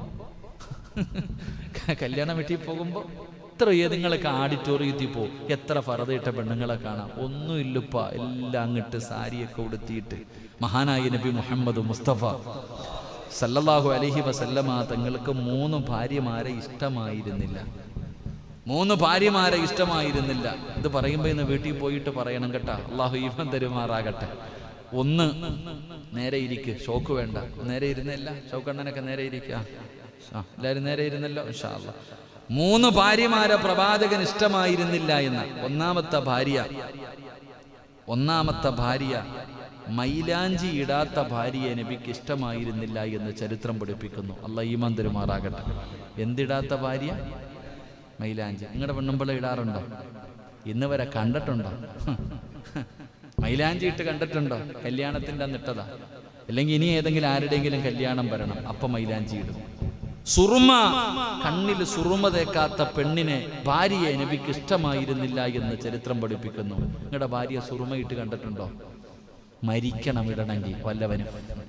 കല്യാണ വീട്ടിൽ പോകുമ്പോ എത്ര ഏതുങ്ങളൊക്കെ ആഡിറ്റോറിയത്തിൽ പോകും, എത്ര ഫർദ ഇട്ട പെണ്ണുങ്ങളെ കാണാം. ഒന്നും ഇല്ലപ്പ, എല്ലാം അങ്ങിട്ട് സാരിയൊക്കെ ഉടുത്തിയിട്ട്. മഹാനായ നബി മുഹമ്മദ് മുസ്തഫ സല്ലല്ലാഹു അലൈഹി വസല്ലമ തങ്ങൾക്ക് മൂന്ന് ഭാര്യമാരെ ഇഷ്ടമായിരുന്നില്ല. മൂന്ന് ഭാര്യമാരെ ഇഷ്ടമായിരുന്നില്ല. ഇത് പറയുമ്പോ ഇന്ന് വീട്ടിൽ പോയിട്ട് പറയണം കേട്ടാ. അള്ളാഹു ഈമാൻ തരുമാറാകട്ടെ. ഒന്ന്, നേരെ ഇരിക്ക്, ഷോക്ക് വേണ്ട. നേരെ ഇരുന്നില്ല, ഷോക്കണ്ണനൊക്കെ നേരെ ഇരിക്കുക. എല്ലാവരും നേരെ ഇരുന്നല്ലോ, ഇൻഷാ അല്ലാഹ്. മൂന്ന് ഭാര്യമാരെ പ്രവാചകൻ ഇഷ്ടമായിരുന്നില്ല എന്ന്. ഒന്നാമത്തെ ഭാര്യ ഒന്നാമത്തെ ഭാര്യ മൈലാഞ്ചി ഇടാത്ത ഭാര്യയെ നബിക്ക് ഇഷ്ടമായിരുന്നില്ല എന്ന് ചരിത്രം പഠിപ്പിക്കുന്നു. അല്ലാഹു ഈമാൻ തരുമാറാകട്ടെ. എന്തിടാത്ത ഭാര്യ? മൈലാഞ്ചി. നിങ്ങളുടെ പെണ്ണുമ്പിള്ള ഇടാറുണ്ടോ? ഇന്ന് വരെ കണ്ടിട്ടുണ്ടോ? മൈലാഞ്ചി ഇട്ട് കണ്ടിട്ടുണ്ടോ? കല്യാണത്തിൻ്റെ അന്നിട്ടതാ, അല്ലെങ്കിൽ ഇനി ഏതെങ്കിലും ആരുടെയെങ്കിലും കല്യാണം വരണം, അപ്പം മൈലാഞ്ചി ഇടും. സുറുമ, കണ്ണിൽ സുറുമ തേക്കാത്ത പെണ്ണിനെ ഭാര്യയെ നബിക്ക് ഇഷ്ടമായിരുന്നില്ല എന്ന് ചരിത്രം പഠിപ്പിക്കുന്നു. നിങ്ങളുടെ ഭാര്യ സുറുമ ഇട്ട് കണ്ടിട്ടുണ്ടോ? മരിക്കണം ഇടണമെങ്കിൽ വല്ലവനും.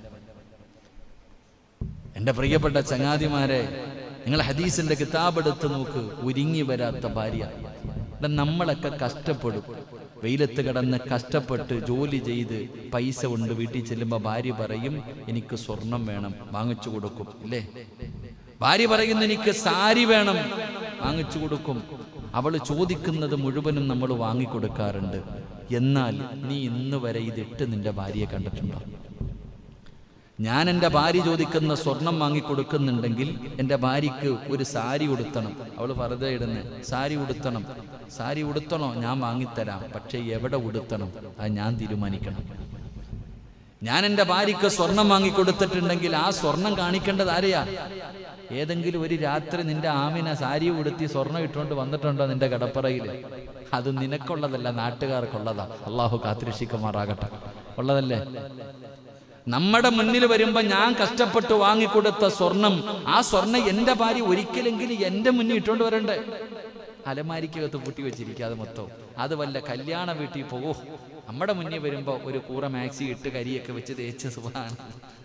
എൻ്റെ പ്രിയപ്പെട്ട ചങ്ങാതിമാരെ, നിങ്ങൾ ഹദീസിന്റെ കിതാബ് എടുത്ത് നോക്ക്. ഒരുങ്ങി വരാത്ത ഭാര്യ. നമ്മളൊക്കെ കഷ്ടപ്പെടും, വെയിലത്ത് കിടന്ന് കഷ്ടപ്പെട്ട് ജോലി ചെയ്ത് പൈസ കൊണ്ട് വീട്ടിൽ ചെല്ലുമ്പോൾ ഭാര്യ പറയും എനിക്ക് സ്വർണം വേണം, വാങ്ങിച്ചു കൊടുക്കും. ഇല്ലേ? ഭാര്യ പറയുന്നു എനിക്ക് സാരി വേണം, വാങ്ങിച്ചു കൊടുക്കും. അവൾ ചോദിക്കുന്നത് മുഴുവനും നമ്മൾ വാങ്ങിക്കൊടുക്കാറുണ്ട്. എന്നാൽ നീ ഇന്ന് വരെ ഇതിട്ട് നിന്റെ ഭാര്യയെ കണ്ടിട്ടുണ്ടോ? ഞാൻ എൻ്റെ ഭാര്യ ചോദിക്കുന്ന സ്വർണം വാങ്ങിക്കൊടുക്കുന്നുണ്ടെങ്കിൽ എൻ്റെ ഭാര്യയ്ക്ക് ഒരു സാരി ഉടുത്തണം. അവൾ വെറുതെ ഇടുന്നേ, സാരി ഉടുത്തണം. സാരി ഉടുത്തണോ? ഞാൻ വാങ്ങിത്തരാം, പക്ഷേ എവിടെ ഉടുത്തണം അത് ഞാൻ തീരുമാനിക്കണം. ഞാൻ എൻ്റെ ഭാര്യയ്ക്ക് സ്വർണം വാങ്ങിക്കൊടുത്തിട്ടുണ്ടെങ്കിൽ ആ സ്വർണം കാണിക്കേണ്ടത് ആരെയാ? ഏതെങ്കിലും ഒരു രാത്രി നിന്റെ ആമിന സാരി ഉടുത്തി സ്വർണം ഇട്ടുകൊണ്ട് വന്നിട്ടുണ്ടോ നിന്റെ കടപ്പറയിൽ? അത് നിനക്കുള്ളതല്ല, നാട്ടുകാർക്കുള്ളതാ. അള്ളാഹു കാത്തിരക്ഷിക്കുമാറാകട്ടെ. ഉള്ളതല്ലേ? നമ്മുടെ മുന്നിൽ വരുമ്പോ ഞാൻ കഷ്ടപ്പെട്ട് വാങ്ങിക്കൊടുത്ത സ്വർണം, ആ സ്വർണം എന്റെ ഭാര്യ ഒരിക്കലെങ്കിലും എന്റെ മുന്നിൽ ഇട്ടുകൊണ്ട് വരണ്ടേ? അലമാരിക്കകത്ത് പൂട്ടി വെച്ചിരിക്കാതെ മൊത്തം. അത് വല്ല കല്യാണ വീട്ടിൽ പോകൂ, നമ്മുടെ മുന്നിൽ വരുമ്പോ ഒരു കൂറ മാക്സി ഇട്ട് കരിയൊക്കെ വെച്ച് തേച്ച് സുഖാണ്.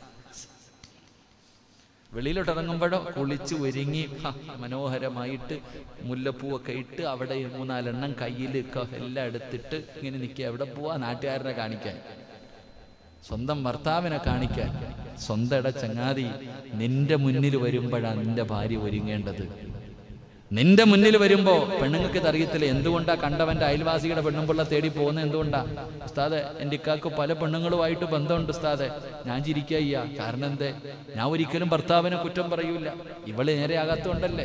വെളിയിലോട്ട് ഇറങ്ങുമ്പോഴോ കുളിച്ച് ഒരുങ്ങി മനോഹരമായിട്ട് മുല്ലപ്പൂവൊക്കെ ഇട്ട് അവിടെ മൂന്നാലെണ്ണം കയ്യിൽ എല്ലാം എടുത്തിട്ട് ഇങ്ങനെ നിൽക്കുക. എവിടെ പോവാ? നാട്ടുകാരനെ കാണിക്കാൻ, സ്വന്തം ഭർത്താവിനെ കാണിക്കാൻ. സ്വന്തം ഇട ചങ്ങാതി, നിന്റെ മുന്നിൽ വരുമ്പോഴാണ് നിന്റെ ഭാര്യ ഒരുങ്ങേണ്ടത്. നിന്റെ മുന്നിൽ വരുമ്പോ പെണ്ണുങ്ങൾക്ക് ഇത് അറിയത്തില്ല. എന്തുകൊണ്ടാ കണ്ടവന്റെ അയൽവാസിയുടെ പെണ്ണുമ്പിള്ള തേടി പോകുന്നത്? എന്തുകൊണ്ടാ ഉസ്താദെ? എൻ്റെ ഇക്കാക്ക് പല പെണ്ണുങ്ങളുമായിട്ട് ബന്ധമുണ്ട് ഉസ്താദെ. ഞാൻ ചിരിക്കുക. കാരണം എന്തേ? ഞാൻ ഒരിക്കലും ഭർത്താവിനെ കുറ്റം പറയൂല. ഇവള് നേരെയാകാത്തതുകൊണ്ടല്ലേ.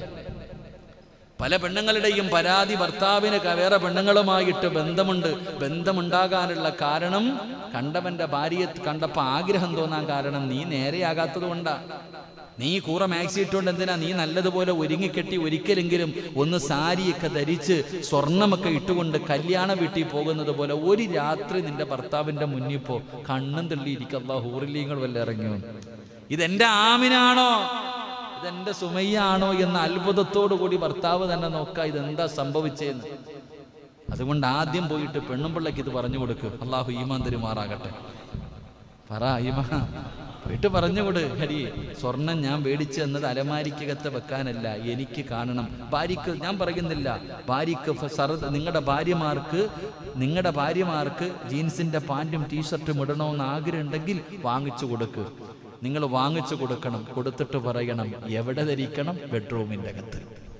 പല പെണ്ണുങ്ങളുടെയും പരാതി ഭർത്താവിന് വേറെ പെണ്ണുങ്ങളുമായിട്ട് ബന്ധമുണ്ട്. ബന്ധമുണ്ടാകാനുള്ള കാരണം കണ്ടവന്റെ ഭാര്യയെ കണ്ടപ്പോ ആഗ്രഹം തോന്നാൻ കാരണം നീ നേരെയാകാത്തത് കൊണ്ടാ. നീ കൂറ മാക്സി ഇട്ടുകൊണ്ട് എന്തിനാ? നീ നല്ലതുപോലെ ഒരുങ്ങിക്കെട്ടി ഒരിക്കലെങ്കിലും ഒന്ന് സാരിയൊക്കെ ധരിച്ച് സ്വർണമൊക്കെ ഇട്ടുകൊണ്ട് കല്യാണ വീട്ടിൽ പോകുന്നത് പോലെ ഒരു രാത്രി നിന്റെ ഭർത്താവിന്റെ മുന്നിൽ പോ. കണ്ണും തള്ളിയിരിക്കും. അല്ലാഹു ഹൂറിലീങ്ങൾ വല്ല ഇറങ്ങിയോ? ഇതെന്റെ ആമിനാണോ, ഇതെന്റെ സുമയ്യാണോ എന്ന അത്ഭുതത്തോടു കൂടി ഭർത്താവ് തന്നെ നോക്കാം ഇതെന്താ സംഭവിച്ചതെന്ന്. അതുകൊണ്ട് ആദ്യം പോയിട്ട് പെണ്ണുമ്പിള്ളക്ക് ഇത് പറഞ്ഞു കൊടുക്ക്. അള്ളാഹു ഈമാൻ തരുമാറാകട്ടെ. പറ ഈമാ പോയിട്ട് പറഞ്ഞുകൊട്. ഹരി, സ്വർണം ഞാൻ മേടിച്ചു എന്നത് അലമാരിക്കകത്ത് വെക്കാനല്ല, എനിക്ക് കാണണം. ഭാര്യക്ക് ഞാൻ പറയുന്നില്ല, ഭാര്യക്ക് സർ നിങ്ങളുടെ ഭാര്യമാർക്ക് നിങ്ങളുടെ ഭാര്യമാർക്ക് ജീൻസിന്റെ പാൻറ്റും ടീഷർട്ടും ഇടണമെന്ന് ആഗ്രഹം ഉണ്ടെങ്കിൽ വാങ്ങിച്ചു കൊടുക്ക്. നിങ്ങൾ വാങ്ങിച്ചു കൊടുക്കണം. കൊടുത്തിട്ട് പറയണം എവിടെ ധരിക്കണം? ബെഡ്റൂമിൻ്റെ അകത്ത്.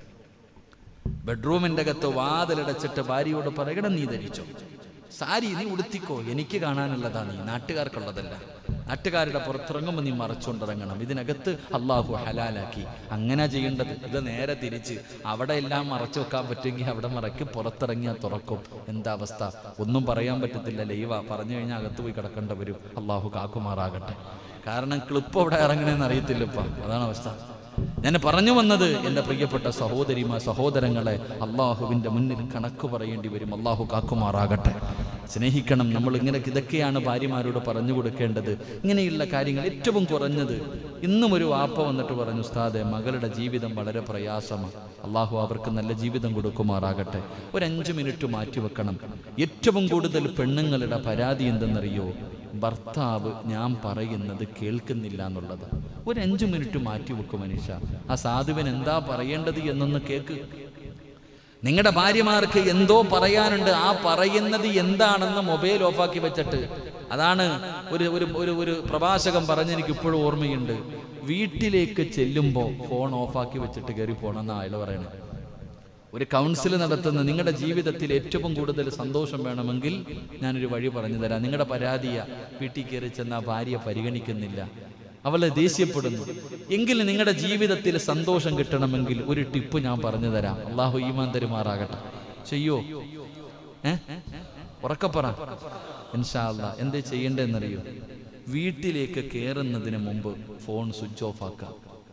ബെഡ്റൂമിൻ്റെ അകത്ത് വാതിലടച്ചിട്ട് ഭാര്യയോട് പറയണം നീ ധരിച്ചോ, സാരി നീ ഉടുത്തിക്കോ, എനിക്ക് കാണാനുള്ളതാ, നീ നാട്ടുകാർക്കുള്ളതല്ല. നാട്ടുകാരുടെ പുറത്തിറങ്ങുമ്പോൾ നീ മറച്ചുകൊണ്ടിറങ്ങണം. ഇതിനകത്ത് അള്ളാഹു ഹലാലാക്കി. അങ്ങനെ ചെയ്യേണ്ടത്. ഇത് നേരെ തിരിച്ച് അവിടെ എല്ലാം മറച്ചു വെക്കാൻ പറ്റുമെങ്കിൽ അവിടെ മറക്കി, പുറത്തിറങ്ങിയാൽ തുറക്കും. എന്താ അവസ്ഥ? ഒന്നും പറയാൻ പറ്റത്തില്ല. ലൈവ പറഞ്ഞു കഴിഞ്ഞാൽ അകത്ത് പോയി കിടക്കേണ്ട വരും. അള്ളാഹു കാക്കുമാറാകട്ടെ. കാരണം ക്ലിപ്പ് എവിടെ ഇറങ്ങണമെന്ന് അറിയത്തില്ല ഇപ്പം. അതാണ് അവസ്ഥ. ഞാൻ പറഞ്ഞു വന്നത്, എൻ്റെ പ്രിയപ്പെട്ട സഹോദരിമാ സഹോദരങ്ങളെ, അള്ളാഹുവിൻ്റെ മുന്നിൽ കണക്ക് പറയേണ്ടി വരും. അള്ളാഹു കാക്കുമാറാകട്ടെ. സ്നേഹിക്കണം. നമ്മൾ ഇങ്ങനെ ഇതൊക്കെയാണ് ഭാര്യമാരോട് പറഞ്ഞു കൊടുക്കേണ്ടത്. ഇങ്ങനെയുള്ള കാര്യങ്ങൾ ഏറ്റവും കുറഞ്ഞത്. ഇന്നും ഒരു വാപ്പ വന്നിട്ട് പറഞ്ഞു, ഉസ്താദെ മകളുടെ ജീവിതം വളരെ പ്രയാസമാണ്, അള്ളാഹു അവർക്ക് നല്ല ജീവിതം കൊടുക്കുമാറാകട്ടെ. ഒരു അഞ്ച് മിനിറ്റ് മാറ്റി വെക്കണം. ഏറ്റവും കൂടുതൽ പെണ്ണുങ്ങളുടെ പരാതി എന്തെന്നറിയോ? ഭർത്താവ് ഞാൻ പറയുന്നത് കേൾക്കുന്നില്ല എന്നുള്ളത്. ഒരു അഞ്ചു മിനിറ്റ് മാറ്റി വെക്കും മനുഷ്യ. ആ സാധുവിന് എന്താ പറയേണ്ടത് എന്നൊന്ന് കേക്ക്. നിങ്ങളുടെ ഭാര്യമാർക്ക് എന്തോ പറയാനുണ്ട്. ആ പറയുന്നത് എന്താണെന്ന് മൊബൈൽ ഓഫാക്കി വെച്ചിട്ട്, അതാണ് ഒരു ഒരു ഒരു പ്രഭാഷകൻ പറഞ്ഞെനിക്ക് ഇപ്പോഴും ഓർമ്മയുണ്ട്. വീട്ടിലേക്ക് ചെല്ലുമ്പോൾ ഫോൺ ഓഫാക്കി വെച്ചിട്ട് കയറി പോകണമെന്ന് അയാൾ പറയണേ. ഒരു കൗൺസിൽ നടത്തുന്ന നിങ്ങളുടെ ജീവിതത്തിൽ ഏറ്റവും കൂടുതൽ സന്തോഷം വേണമെങ്കിൽ ഞാനൊരു വഴി പറഞ്ഞു തരാം. നിങ്ങളുടെ പരാതിയ വീട്ടിൽ കയറി ചെന്ന ഭാര്യ പരിഗണിക്കുന്നില്ല, അവളെ ദേഷ്യപ്പെടുന്നു എങ്കിൽ നിങ്ങളുടെ ജീവിതത്തിൽ സന്തോഷം കിട്ടണമെങ്കിൽ ഒരു ടിപ്പ് ഞാൻ പറഞ്ഞു തരാം. അള്ളാഹു ഈമാൻ തരുമാറാകട്ടെ. ചെയ്യോ? ഏഹ് ഉറക്കപ്പറ. ഇൻഷാ അല്ലാ. എന്തേ ചെയ്യേണ്ടതെന്നറിയോ? വീട്ടിലേക്ക് കയറുന്നതിന് മുമ്പ് ഫോൺ സ്വിച്ച് ഓഫ് ആക്കാം.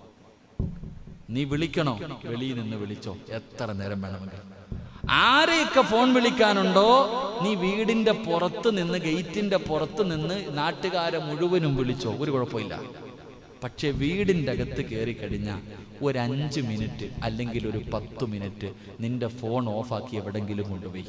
നീ വിളിക്കണോ? വെളിയിൽ നിന്ന് വിളിച്ചോ, എത്ര നേരം വേണമെങ്കിൽ. ആരെയൊക്കെ ഫോൺ വിളിക്കാനുണ്ടോ നീ വീടിന്റെ പുറത്ത് നിന്ന്, ഗേറ്റിന്റെ പുറത്ത് നിന്ന് നാട്ടുകാരെ മുഴുവനും വിളിച്ചോ, ഒരു കുഴപ്പമില്ല. പക്ഷെ വീടിൻ്റെ അകത്ത് കയറി കഴിഞ്ഞാൽ ഒരു അഞ്ച് മിനിറ്റ് അല്ലെങ്കിൽ ഒരു പത്ത് മിനിറ്റ് നിന്റെ ഫോൺ ഓഫാക്കി എവിടെങ്കിലും കൊണ്ടുപോയി.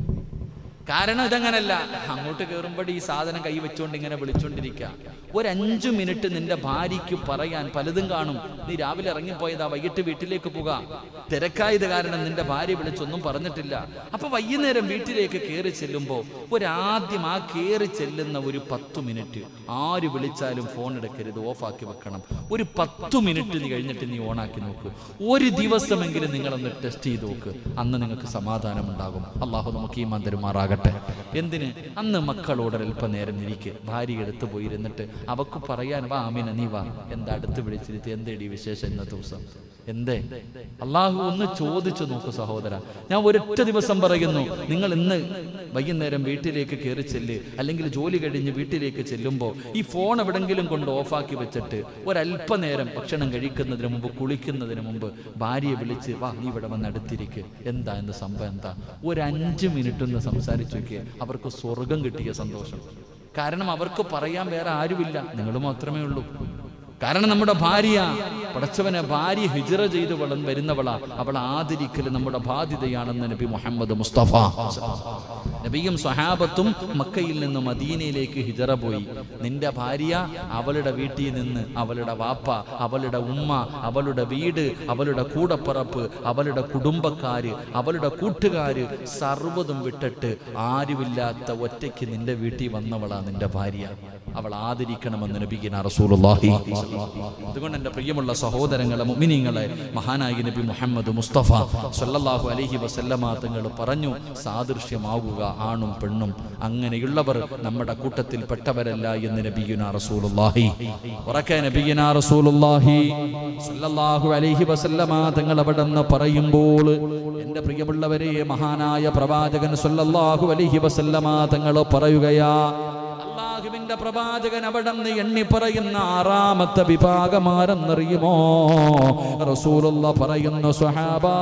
കാരണം ഇതങ്ങനല്ല, അങ്ങോട്ട് കയറുമ്പോൾ ഈ സാധനം കൈ വെച്ചുകൊണ്ട് ഇങ്ങനെ വിളിച്ചോണ്ടിരിക്കുക. ഒരു അഞ്ചു മിനിറ്റ് നിന്റെ ഭാര്യയ്ക്ക് പറയാൻ പലതും കാണും. നീ രാവിലെ ഇറങ്ങിപ്പോയതാ, വൈകിട്ട് വീട്ടിലേക്ക് പോകാം, തിരക്കായത് കാരണം നിന്റെ ഭാര്യ വിളിച്ചൊന്നും പറഞ്ഞിട്ടില്ല. അപ്പൊ വൈകുന്നേരം വീട്ടിലേക്ക് കയറി ചെല്ലുമ്പോൾ ഒരാദ്യം ആ കയറി ചെല്ലുന്ന ഒരു പത്ത് മിനിറ്റ് ആര് വിളിച്ചാലും ഫോൺ എടുക്കരുത്, ഓഫാക്കി വെക്കണം. ഒരു പത്ത് മിനിറ്റ് നീ കഴിഞ്ഞിട്ട് നീ ഓണാക്കി നോക്ക്. ഒരു ദിവസമെങ്കിലും നിങ്ങളൊന്ന് ടെസ്റ്റ് ചെയ്ത് നോക്ക്. അന്ന് നിങ്ങൾക്ക് സമാധാനം ഉണ്ടാകും. അള്ളാഹു നമുക്ക് ഈ മന്ദിരമാറാകട്ടെ. എന്തിന്? അന്ന് മക്കളോട് അല്പം നേരം ഇരിക്ക്. ഭാര്യ എടുത്ത് പോയിരുന്നിട്ട് അവക്ക് പറയാൻ, വാ ആമിന നീ വാ, എന്താ അടുത്ത് വിളിച്ചിരുത്തി, എന്തേടി വിശേഷം ഇന്നത്തെ ദിവസം, എന്തേ? അള്ളാഹു ഒന്ന് ചോദിച്ചു നോക്ക് സഹോദര. ഞാൻ ഒരൊറ്റ ദിവസം പറയുന്നു, നിങ്ങൾ ഇന്ന് വൈകുന്നേരം വീട്ടിലേക്ക് കയറി ചെല്ല്, അല്ലെങ്കിൽ ജോലി കഴിഞ്ഞ് വീട്ടിലേക്ക് ചെല്ലുമ്പോൾ ഈ ഫോൺ എവിടെങ്കിലും കൊണ്ട് ഓഫാക്കി വെച്ചിട്ട് ഒരല്പനേരം ഭക്ഷണം കഴിക്കുന്നതിന് മുമ്പ്, കുളിക്കുന്നതിന് മുമ്പ് ഭാര്യയെ വിളിച്ച്, വാ നീ ഇവിടെ വന്ന് അടുത്തിരിക്ക്, എന്താ എന്ത് സംഭവം എന്താ, ഒരു അഞ്ച് മിനിറ്റ് ഒന്ന് സംസാരിച്ചു നോക്കിയ അവർക്ക് സ്വർഗം കിട്ടിയ സന്തോഷം. കാരണം അവർക്ക് പറയാൻ വേറെ ആരുമില്ല, നിങ്ങൾ മാത്രമേ ഉള്ളൂ. കാരണം നമ്മുടെ ഭാര്യ പടച്ചവനെ ഭാര്യ ഹിജ്റ ചെയ്ത് വളൻ വരുന്നവളാ, അവൾ ആദരിക്കൽ നമ്മുടെ ബാധ്യതയാണെന്ന് നബി മുഹമ്മദ് മുസ്തഫ. നബിയും സ്വഹാബത്തും മക്കയിൽ നിന്ന് മദീനയിലേക്ക് ഹിജ്റ പോയി. നിന്റെ ഭാര്യ അവളുടെ വീട്ടിൽ നിന്ന് അവളുടെ വാപ്പ, അവളുടെ ഉമ്മ, അവളുടെ വീട്, അവളുടെ കൂടപ്പറപ്പ്, അവളുടെ കുടുംബക്കാര്, അവളുടെ കൂട്ടുകാര് സർവ്വതും വിട്ടിട്ട് ആരുമില്ലാത്ത ഒറ്റയ്ക്ക് നിന്റെ വീട്ടിൽ വന്നവളാ നിന്റെ ഭാര്യ. അവൾ ആദരിക്കണമെന്ന് നബിഗിന റസൂലുള്ളാഹി. അതുകൊണ്ട് എൻ്റെ പ്രിയമുള്ള സഹോദരങ്ങളെ, മുഅ്മിനീങ്ങളെ, മഹാനായ നബി മുഹമ്മദ് മുസ്തഫ സ്വല്ലല്ലാഹു അലൈഹി വസല്ലമ തങ്ങൾ പറഞ്ഞു, സാദൃശ്യമാവുക ആണും പെണ്ണും. അങ്ങനെയുള്ളവർ നമ്മുടെ കൂട്ടത്തിൽ പെട്ടവരല്ല എന്ന് നബിഗിന റസൂലുള്ളാഹി. ഉറക്കെ നബിഗിന റസൂലുള്ളാഹി സ്വല്ലല്ലാഹു അലൈഹി വസല്ലമ തങ്ങൾ അവിടെ നിന്ന് പറയുമ്പോൾ, എൻ്റെ പ്രിയമുള്ളവരെ, മഹാനായ പ്രവാചകൻ സ്വല്ലല്ലാഹു അലൈഹി വസല്ലമ തങ്ങൾ പറയുകയാ, അല്ലാഹുവിന്റെ പ്രവാചകൻ അവിടെ നിന്ന് എണ്ണി പറയുന്ന ആറാമത്തെ വിഭാഗമാരെന്നറിയുമോ? റസൂലുള്ളാഹി പറയുന്നു, സ്വഹാബാ,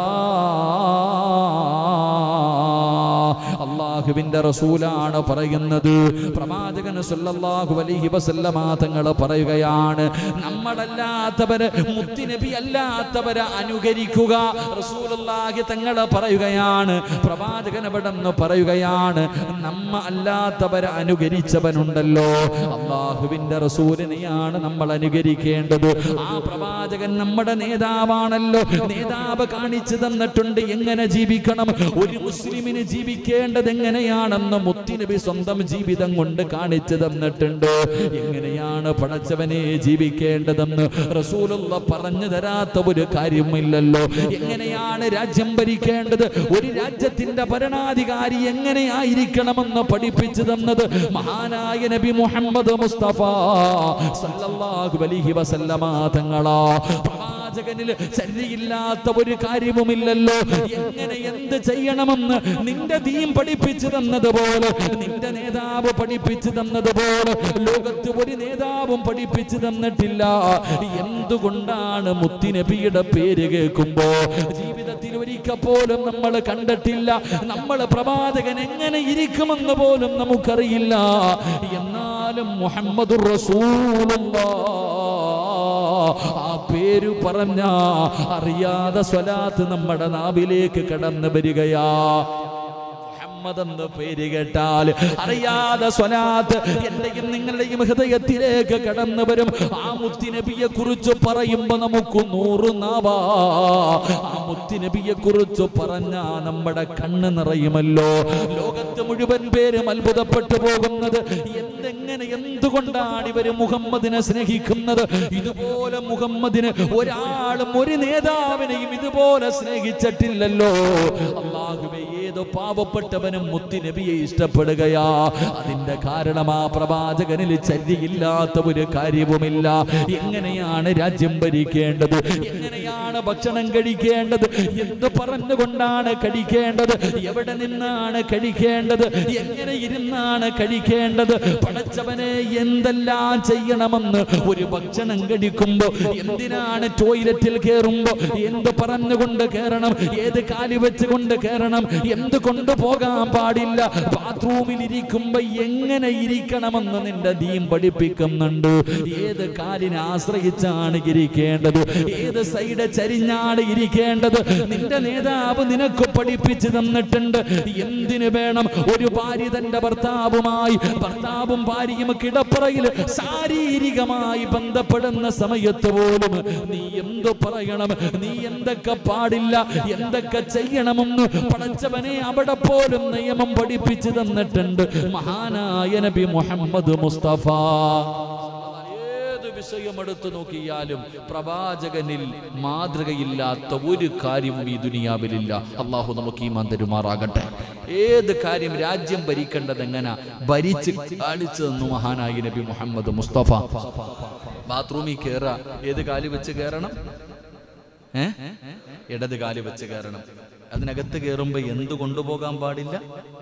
അല്ലാഹുവിന്റെ റസൂലാണ് പറയുന്നത്. പ്രവാചകൻ സല്ലല്ലാഹു അലൈഹി വസല്ലമ തങ്ങൾ പറയുകയാണ്, നമ്മളല്ലാത്തവരെ, മുത്തുനബി അല്ലാത്തവരെ അനുകരിക്കുക. റസൂലുള്ളാഹി തങ്ങൾ പറയുകയാണ്, പ്രവാചകൻ അവിടെ നിന്ന് പറയുകയാണ്, നമ്മ അല്ലാത്തവരെ അനുകരിച്ചവനുണ്ടല്ലോ, അല്ലാഹുവിന്റെ റസൂലിനെയാണ് നമ്മൾ അനുകരിക്കേണ്ടത്. ആ പ്രവാചകൻ നമ്മുടെ നേതാവാണല്ലോ. നേതാവ് കാണിച്ചു തന്നിട്ടുണ്ട് എങ്ങനെ ജീവിക്കണം, ഒരു മുസ്ലിമിന് ജീവിക്കേണ്ടത് എങ്ങനെയാണെന്ന് മുത്തുനബി സ്വന്തം ജീവിതം കൊണ്ട് കാണിച്ചു തന്നിട്ടുണ്ട്. എങ്ങനെയാണ് പടച്ചവനെ ജീവിക്കേണ്ടതെന്ന് റസൂലുള്ളാഹി പറഞ്ഞു തരാത്ത ഒരു കാര്യമില്ലല്ലോ. എങ്ങനെയാണ് രാജ്യം ഭരിക്കേണ്ടത്, ഒരു രാജ്യത്തിന്റെ ഭരണാധികാരി എങ്ങനെയായിരിക്കണമെന്ന് പഠിപ്പിച്ചു തന്നത് മഹാനായ നബി മുഹമ്മദ് മുസ്തഫ സല്ലല്ലാഹു അലൈഹി വസല്ലമ തങ്ങളാ. പ്രവാചകനിൽ ശരിയില്ലാത്ത ഒരു കാര്യവുമില്ലല്ലോ. എങ്ങനെ എന്ത് ചെയ്യണമെന്ന് നിന്റെ ദീൻ പഠിപ്പിച്ചു തന്നതുപോലെ, നിന്റെ നേതാവ് പഠിപ്പിച്ചു തന്നതുപോലെ ലോകത്ത് ഒരു നേതാവും പഠിപ്പിച്ചു തന്നിട്ടില്ല. എന്തുകൊണ്ടാണ് മുത്തുനബിയുടെ പേര് കേൾക്കുമ്പോ ജീവിതത്തിൽ ഒരിക്കൽ പോലും നമ്മൾ കണ്ടിട്ടില്ല. നമ്മൾ പ്രവാചകൻ എങ്ങനെ ഇരിക്കുമെന്ന് പോലും നമുക്കറിയില്ല. എന്നാലും മുഹമ്മദുർ റസൂലുള്ളാഹ് ആ പേര് പറഞ്ഞ അറിയാതെ സ്വലാത്ത് നമ്മുടെ നാവിലേക്ക് കടന്നു വരികയാ. മുഹമ്മദെന്ന് പേര് കേട്ടാൽ അറിയാതെ സ്വലാത്ത് എന്റെയും നിങ്ങളുടെയും ഹൃദയത്തിലേക്ക് കടന്നു വരും. ആ മുത്തുനബിയെ കുറിച്ച് പറയുമ്പോ നമുക്ക് നൂറ് നാവാ. ആ മുത്തുനബിയെ കുറിച്ച് പറഞ്ഞാ നമ്മുടെ കണ്ണ് നിറയുമല്ലോ. ലോകത്ത് മുഴുവൻ പേരും അത്ഭുതപ്പെട്ടു പോകുന്നത് എന്തെങ്ങനെ, എന്തുകൊണ്ടാണ് ഇവര് മുഹമ്മദിനെ സ്നേഹിക്കുന്നത്? ഇതുപോലെ മുഹമ്മദിന് ഒരാളും ഒരു നേതാവിനെയും ഇതുപോലെ സ്നേഹിച്ചിട്ടില്ലല്ലോ. അല്ലാഹുവേ, ഏതോ പാവപ്പെട്ടവൻ മുത്തുനബിയെ ഇഷ്ടപ്പെടുകയാ. അതിന്റെ കാരണം ആ പ്രവാചകനിൽ ചര്യയില്ലാത്ത ഒരു കാര്യവുമില്ല. എങ്ങനെയാണ് രാജ്യം ഭരിക്കേണ്ടത്, എങ്ങനെയാണ് ഭക്ഷണം കഴിക്കേണ്ടത്, എന്ത് പറഞ്ഞുകൊണ്ടാണ് കഴിക്കേണ്ടത്, എവിടെ നിന്നാണ് കഴിക്കേണ്ടത്, എങ്ങനെ ഇരുന്നാണ് കഴിക്കേണ്ടത്, പടച്ചവനെ എന്തെല്ലാം ചെയ്യണമെന്ന് ഒരു ഭക്ഷണം കഴിക്കുമ്പോ എന്തിനാണ് ടോയ്ലറ്റിൽ കയറുമ്പോ എന്ത് പറഞ്ഞുകൊണ്ട് കയറണം, ഏത് കാലി വെച്ചുകൊണ്ട് കയറണം, എന്ത് കൊണ്ടുപോകാൻ പാടില്ല, ബാത്റൂമിൽ ഇരിക്കുമ്പോ എങ്ങനെ ഇരിക്കണമെന്ന് നിന്റെ ദീൻ പഠിപ്പിക്കുന്നുണ്ട്. ഏത് കാലിനെ ആശ്രയിച്ചാണ് ഇരിക്കേണ്ടത്, ഏത് സൈഡ് ചരിഞ്ഞാണ് ഇരിക്കേണ്ടത്, നിന്റെ നേതാവ് നിനക്ക് പഠിപ്പിച്ചു തന്നിട്ടുണ്ട്. എന്തിനു വേണം ഒരു ഭാര്യ തന്റെ ഭർത്താവുമായി, ഭർത്താവും ഭാര്യയും കിടപ്പറയിൽ ശാരീരികമായി ബന്ധപ്പെടുന്ന സമയത്ത് പോലും നീ എന്തു പറയണം, നീ എന്തൊക്കെ പാടില്ല, എന്തൊക്കെ ചെയ്യണമെന്ന് പടച്ചവനെ അവിടെ പോലും നിയമം പഠിപ്പിച്ചു തന്നിട്ടുണ്ട് മഹാനായ നബി മുഹമ്മദ് മുസ്തഫ. ഏത് വിഷയം എടുത്തു നോക്കിയാലും പ്രവാചകനിൽ മാതൃകയില്ലാത്ത ഒരു കാര്യവും ഈ ദുനിയാവിലില്ല. അള്ളാഹു നമുക്ക് ഈമാൻ തരുമാറാകട്ടെ. ഏത് കാര്യം രാജ്യം ഭരിക്കേണ്ടത് എങ്ങനെ ഭരിച്ച് കാണിച്ചു തന്നു മഹാനായ നബി മുഹമ്മദ് മുസ്തഫ. ബാത്റൂമിൽ കയറുക, ഏത് കാലി വെച്ച് കയറണം? ഏ ഇടത് കാലി വെച്ച് കയറണം. അതിനകത്ത് കയറുമ്പോ എന്ത് കൊണ്ടുപോകാൻ പാടില്ല?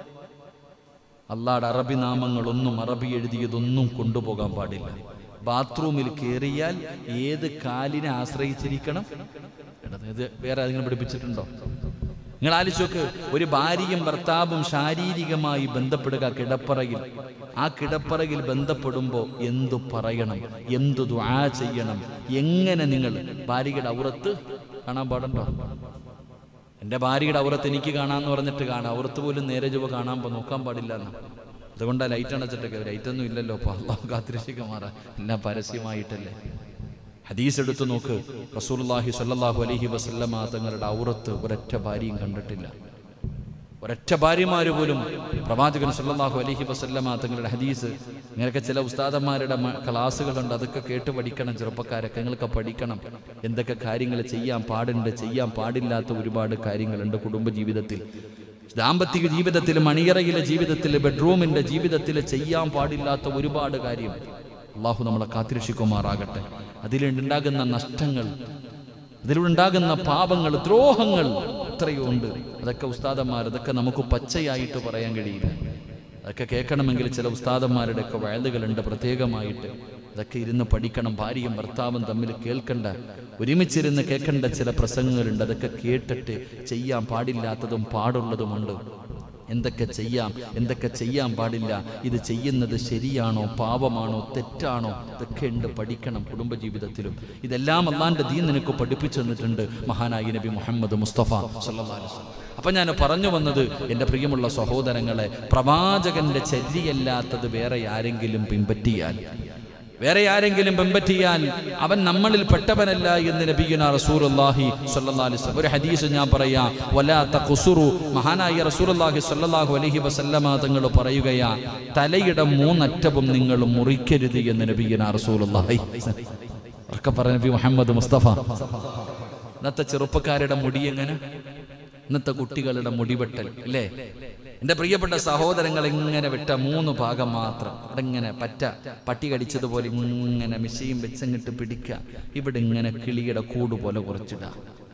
അള്ളാഹുടെ അറബി നാമങ്ങളൊന്നും, അറബി എഴുതിയതൊന്നും കൊണ്ടുപോകാൻ പാടില്ല. ബാത്റൂമിൽ കയറിയാൽ ഏത് കാലിനെ ആശ്രയിച്ചിരിക്കണം? ഇത് വേറെ ആരെങ്കിലും പഠിപ്പിച്ചിട്ടുണ്ടോ? നിങ്ങൾ ആലോചിച്ച് നോക്ക്, ഒരു ഭാര്യയും ഭർത്താവും ശാരീരികമായി ബന്ധപ്പെടുക കിടപ്പറയിൽ. ആ കിടപ്പറയിൽ ബന്ധപ്പെടുമ്പോൾ എന്തു പറയണം, എന്തു ദുആ ചെയ്യണം, എങ്ങനെ നിങ്ങൾ ഭാര്യയുടെ ഔറത്ത് കാണാൻ പാടുണ്ടോ? എൻ്റെ ഭാര്യയുടെ ഔറത്ത് എനിക്ക് കാണാമെന്ന് പറഞ്ഞിട്ട് കാണാം, ഔറത്ത് പോലും നേരെ ചൊവ്വ കാണാൻ നോക്കാൻ പാടില്ല എന്ന്. അതുകൊണ്ടാണ് ലൈറ്റ് അണച്ചിട്ടൊക്കെ. ലൈറ്റൊന്നും ഇല്ലല്ലോ അപ്പോൾ അള്ളാഹു കാത്തിരക്ഷിക്കുമാറാ, എല്ലാം പരസ്യമായിട്ടല്ലേ. ഹദീസ് എടുത്തു നോക്ക്, റസൂലുള്ളാഹി സ്വല്ലല്ലാഹു അലൈഹി വസല്ലമ തങ്ങളുടെ ഔറത്ത് ഒരൊറ്റ ഭാര്യയും കണ്ടിട്ടില്ല. ഒരൊറ്റ ഭാര്യമാര് പോലും പ്രവാചകൻ സ്വല്ലല്ലാഹു അലൈഹി വസല്ലമ തങ്ങളുടെ ഹദീസ്, ഇങ്ങനെയൊക്കെ ചില ഉസ്താദന്മാരുടെ ക്ലാസ്സുകളുണ്ട്, അതൊക്കെ കേട്ട് പഠിക്കണം ചെറുപ്പക്കാരൊക്കെ. നിങ്ങളൊക്കെ പഠിക്കണം എന്തൊക്കെ കാര്യങ്ങൾ ചെയ്യാൻ പാടുണ്ട്, ചെയ്യാൻ പാടില്ലാത്ത ഒരുപാട് കാര്യങ്ങളുണ്ട് കുടുംബജീവിതത്തിൽ, ദാമ്പത്തിക ജീവിതത്തിൽ, മണിയറയിലെ ജീവിതത്തിൽ, ബെഡ്റൂമിന്റെ ജീവിതത്തിൽ ചെയ്യാൻ പാടില്ലാത്ത ഒരുപാട് കാര്യം. അള്ളാഹു നമ്മളെ കാത്തിരക്ഷിക്കുമാറാകട്ടെ. അതിലുണ്ടാകുന്ന നഷ്ടങ്ങൾ, അതിലുണ്ടാകുന്ന പാപങ്ങൾ, ദ്രോഹങ്ങൾ എത്രയോ ഉണ്ട്. അതൊക്കെ ഉസ്താദന്മാർ, അതൊക്കെ നമുക്ക് പച്ചയായിട്ട് പറയാൻ കഴിയില്ല. അതൊക്കെ കേൾക്കണമെങ്കിൽ ചില ഉസ്താദന്മാരുടെ ഒക്കെ വയലുകളുണ്ട് പ്രത്യേകമായിട്ട്. അതൊക്കെ ഇരുന്ന് പഠിക്കണം. ഭാര്യയും ഭർത്താവും തമ്മിൽ കേൾക്കേണ്ട, ഒരുമിച്ചിരുന്ന് കേൾക്കേണ്ട ചില പ്രസംഗങ്ങളുണ്ട്. അതൊക്കെ കേട്ടിട്ട് ചെയ്യാൻ പാടില്ലാത്തതും പാടുള്ളതുമുണ്ട്. എന്തൊക്കെ ചെയ്യാം, എന്തൊക്കെ ചെയ്യാൻ പാടില്ല, ഇത് ചെയ്യുന്നത് ശരിയാണോ, പാപമാണോ, തെറ്റാണോ, ഇതൊക്കെ ഉണ്ട്, പഠിക്കണം കുടുംബജീവിതത്തിലും. ഇതെല്ലാം അള്ളാന്റെ ദീൻ നിനക്ക് പഠിപ്പിച്ചു തന്നിട്ടുണ്ട് മഹാനായി നബി മുഹമ്മദ് മുസ്തഫ സല്ലല്ലാഹു അലൈഹി വസല്ലം. അപ്പം ഞാൻ പറഞ്ഞു വന്നത്, എൻ്റെ പ്രിയമുള്ള സഹോദരങ്ങളെ, പ്രവാചകന്റെ ചര്യയല്ലാത്തത് വേറെ ആരെങ്കിലും പിൻപറ്റിയാൽ, വേറെ ആരെങ്കിലും പിൻപറ്റിയാൽ അവൻ നമ്മളിൽ പെട്ടവനല്ല എന്ന് നബിയുനാ റസൂലുള്ളാഹി സ്വല്ലല്ലാഹു അലൈഹി വസല്ലം. ഒരു ഹദീസ് ഞാൻ പറയാം, വലാ തഖ്സുറു, മഹാനായ റസൂലുള്ളാഹി സ്വല്ലല്ലാഹു അലൈഹി വസല്ലമ തങ്ങൾ പറയുകയാ, തലയുടെ മൂന്നറ്റവും നിങ്ങൾ മുറിക്കരുത് എന്ന് നബിയുനാ റസൂലുള്ളാഹി ഒക്കെ പറഞ്ഞ നബി മുഹമ്മദ് മുസ്തഫ. ഇന്നത്തെ ചെറുപ്പക്കാരുടെ മുടി എങ്ങനെ, ഇന്നത്തെ കുട്ടികളുടെ മുടിവെട്ടൽ അല്ലേ? എൻ്റെ പ്രിയപ്പെട്ട സഹോദരങ്ങൾ, ഇങ്ങനെ വിട്ട മൂന്ന് ഭാഗം മാത്രം, അതെങ്ങനെ പറ്റ പട്ടി കടിച്ചതുപോലെ ഇങ്ങനെ മിശയും വെച്ചങ്ങിട്ട് പിടിക്കുക, ഇവിടെ ഇങ്ങനെ കിളിയുടെ കൂട് പോലെ കുറച്ചിടുക.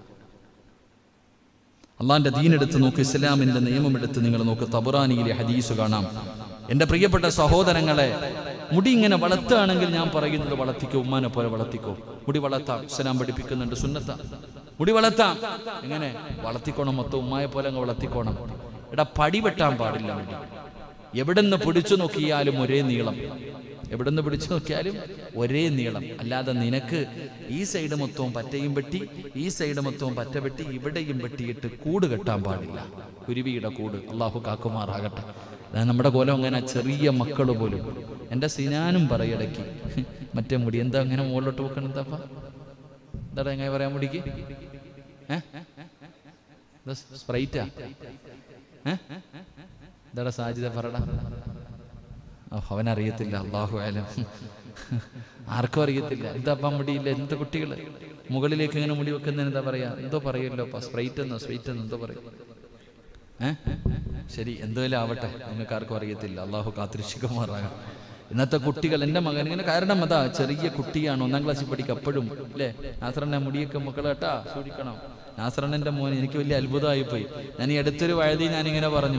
അള്ളാന്റെ ദീനെടുത്ത് നോക്ക്, ഇസ്ലാമിന്റെ നിയമം എടുത്ത് നിങ്ങൾ നോക്ക്, തബറാനിയിലെ ഹദീസ് കാണാം. എൻ്റെ പ്രിയപ്പെട്ട സഹോദരങ്ങളെ, മുടി ഇങ്ങനെ വളർത്തുകയാണെങ്കിൽ ഞാൻ പറയുന്നത് വളർത്തിക്കോ, ഉമ്മാനെ പോലെ വളർത്തിക്കോ. മുടി വളർത്താം, ഇസ്ലാം പഠിപ്പിക്കുന്നുണ്ട്, സുന്നത്ത മുടി വളർത്താം. എങ്ങനെ വളർത്തിക്കോണം? മൊത്തം ഉമ്മായെ പോലെ അങ്ങ് വളർത്തിക്കോണം. എടാ, പടി വെട്ടാൻ പാടില്ല മുടി. എവിടെന്ന് പിടിച്ചു നോക്കിയാലും ഒരേ നീളം, എവിടെന്ന് പിടിച്ചു നോക്കിയാലും ഒരേ നീളം. അല്ലാതെ നിനക്ക് ഈ സൈഡ് മൊത്തവും പറ്റയും വെട്ടി, ഈ സൈഡ് മൊത്തവും പറ്റ വെട്ടി, ഇവിടെയും വെട്ടിയിട്ട് കൂട് കെട്ടാൻ പാടില്ല, കുരുവിയുടെ കൂട്. അള്ളാഹു കാക്കുമാറാകട്ടെ. നമ്മുടെ കോലം അങ്ങനെ, ചെറിയ മക്കൾ പോലും. എൻ്റെ സിനാനും പറയിടയ്ക്ക്, മറ്റേ മുടി എന്താ അങ്ങനെ മുകളിലോട്ട് വെക്കണം, എന്താപ്പാ എന്താ എങ്ങനെ പറയാൻ മുടിക്ക്? ഏഹ് സ്പ്രൈറ്റാ? എന്താടാ സാജിദ പറടാ? അവനറിയത്തില്ല, അള്ളാഹു ആലം, ആർക്കും അറിയത്തില്ല. എന്താ മുടിയില്ല, എന്ത് കുട്ടികള് മുകളിലേക്ക് ഇങ്ങനെ മുടി വെക്കുന്നതിന് എന്താ പറയാ? എന്തോ പറയുമല്ലോ, സ്പ്രൈറ്റ് എന്നോ സ്പ്രൈറ്റ് എന്നോ എന്തോ പറയും. ഏഹ് ശരി, എന്തോലും ആവട്ടെ, നിങ്ങൾക്ക് ആർക്കും അറിയത്തില്ല. അള്ളാഹു കാത്തിരക്ഷിക്കുമാറാകാം. ഇന്നത്തെ കുട്ടികൾ, എൻ്റെ മകൻ ഇങ്ങനെ, കാരണം അതാ ചെറിയ കുട്ടിയാണ്, ഒന്നാം ക്ലാസ്സിൽ പഠിക്കുക, അപ്പോഴും അല്ലേ നാസറണ്ണ മുടിയൊക്കെ മക്കളെ കേട്ടാ സൂക്ഷിക്കണം. നാസറണ്ണൻ്റെ മോൻ എനിക്ക് വലിയ അത്ഭുതമായി പോയി. ഞാൻ ഈ അടുത്തൊരു വഴുതി ഞാനിങ്ങനെ പറഞ്ഞു,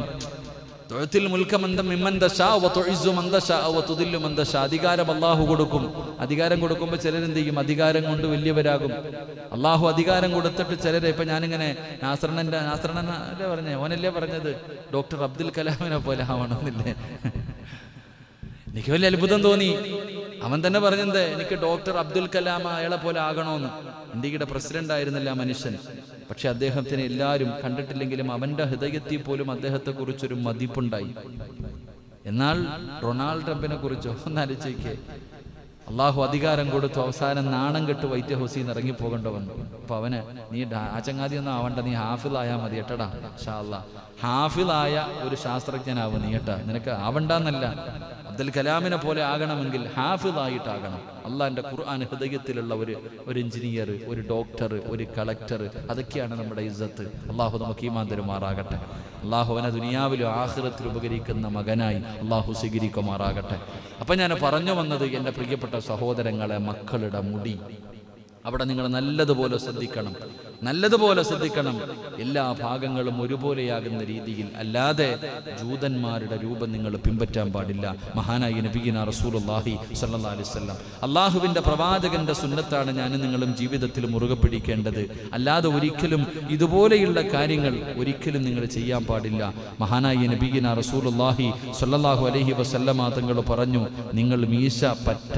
അധികാരം അള്ളാഹു കൊടുക്കും. അധികാരം കൊടുക്കുമ്പോൾ ചിലരെന്ത് ചെയ്യും? അധികാരം കൊണ്ട് വലിയവരാകും. അള്ളാഹു അധികാരം കൊടുത്തിട്ട് ചിലരെ, ഇപ്പൊ ഞാനിങ്ങനെ നാസറണ്ണന്റെ നാസറണ്ണല്ലേ പറഞ്ഞേ, ഓനല്ലേ പറഞ്ഞത് ഡോക്ടർ അബ്ദുൽ കലാമിനെ പോലെ ആവണമെന്നില്ലേ? എനിക്ക് വലിയ അത്ഭുതം തോന്നി. അവൻ തന്നെ പറഞ്ഞത്, എനിക്ക് ഡോക്ടർ അബ്ദുൽ കലാം അയാളെ പോലെ ആകണമെന്ന്. ഇന്ത്യയുടെ പ്രസിഡന്റ് ആയിരുന്നില്ല ആ മനുഷ്യൻ, പക്ഷെ അദ്ദേഹത്തിന് എല്ലാവരും കണ്ടിട്ടില്ലെങ്കിലും അവന്റെ ഹൃദയത്തിൽ പോലും അദ്ദേഹത്തെ കുറിച്ചൊരു മതിപ്പുണ്ടായി. എന്നാൽ ഡൊണാൾഡ് ട്രംപിനെ കുറിച്ചോ ഒന്നാലോചിക്കേ, അള്ളാഹു അധികാരം കൊടുത്തു, അവസാനം നാണം കെട്ട് വൈറ്റ് ഹൗസിൽ നിന്ന് ഇറങ്ങി പോകേണ്ട വന്നു. അപ്പൊ അവന്, നീ ആ ചങ്ങാതി ഒന്നും ആവണ്ട, നീ ഹാഫിളായാൽ മതി കേട്ടടാ, ഇൻഷാ അല്ലാഹ് ഹാഫിളായ ഒരു ശാസ്ത്രജ്ഞനാവും നീ കേട്ടാ. നിനക്ക് ആവണ്ടെന്നല്ല, അബ്ദുൽ കലാമിനെ പോലെ ആകണമെങ്കിൽ ഹാഫിളായിട്ടാകണം. അള്ളാഹിന്റെ ഖുർആൻ ഹൃദയത്തിലുള്ള ഒരു ഒരു എഞ്ചിനീയർ, ഒരു ഡോക്ടർ, ഒരു കളക്ടർ, അതൊക്കെയാണ് നമ്മുടെ ഇസ്സത്ത്. അള്ളാഹു നമുക്ക് ഈമാൻ തരുമാറാകട്ടെ. അള്ളാഹു അവനെ ദുനിയാവിലും ആഖിറത്തിൽ ഉപകരിക്കുന്ന മകനായി അള്ളാഹു സ്വീകരിക്കുമാറാകട്ടെ. അപ്പം ഞാൻ പറഞ്ഞു വന്നത്, എൻ്റെ പ്രിയപ്പെട്ട സഹോദരങ്ങളെ, മക്കളുടെ മുടി അവിടെ നിങ്ങൾ നല്ലതുപോലെ ശ്രദ്ധിക്കണം. നല്ലതുപോലെ ശ്രദ്ധിക്കണം. എല്ലാ ഭാഗങ്ങളും ഒരുപോലെയാകുന്ന രീതിയിൽ, അല്ലാതെ ജൂതന്മാരുടെ രൂപം നിങ്ങൾ പിൻപറ്റാൻ പാടില്ല. മഹാനായ നബിയിന റസൂലുള്ളാഹി സ്വല്ലല്ലാഹു അലൈഹി വസല്ലം, അള്ളാഹുവിൻ്റെ പ്രവാചകന്റെ സുന്നത്താണ് ഞാനും നിങ്ങളും ജീവിതത്തിൽ മുറുകെ പിടിക്കേണ്ടത്. അല്ലാതെ ഒരിക്കലും ഇതുപോലെയുള്ള കാര്യങ്ങൾ ഒരിക്കലും നിങ്ങൾ ചെയ്യാൻ പാടില്ല. മഹാനായ നബിയിന റസൂലുള്ളാഹി സ്വല്ലല്ലാഹു അലൈഹി വസല്ലമ തങ്ങൾ പറഞ്ഞു, നിങ്ങൾ മീശ പറ്റ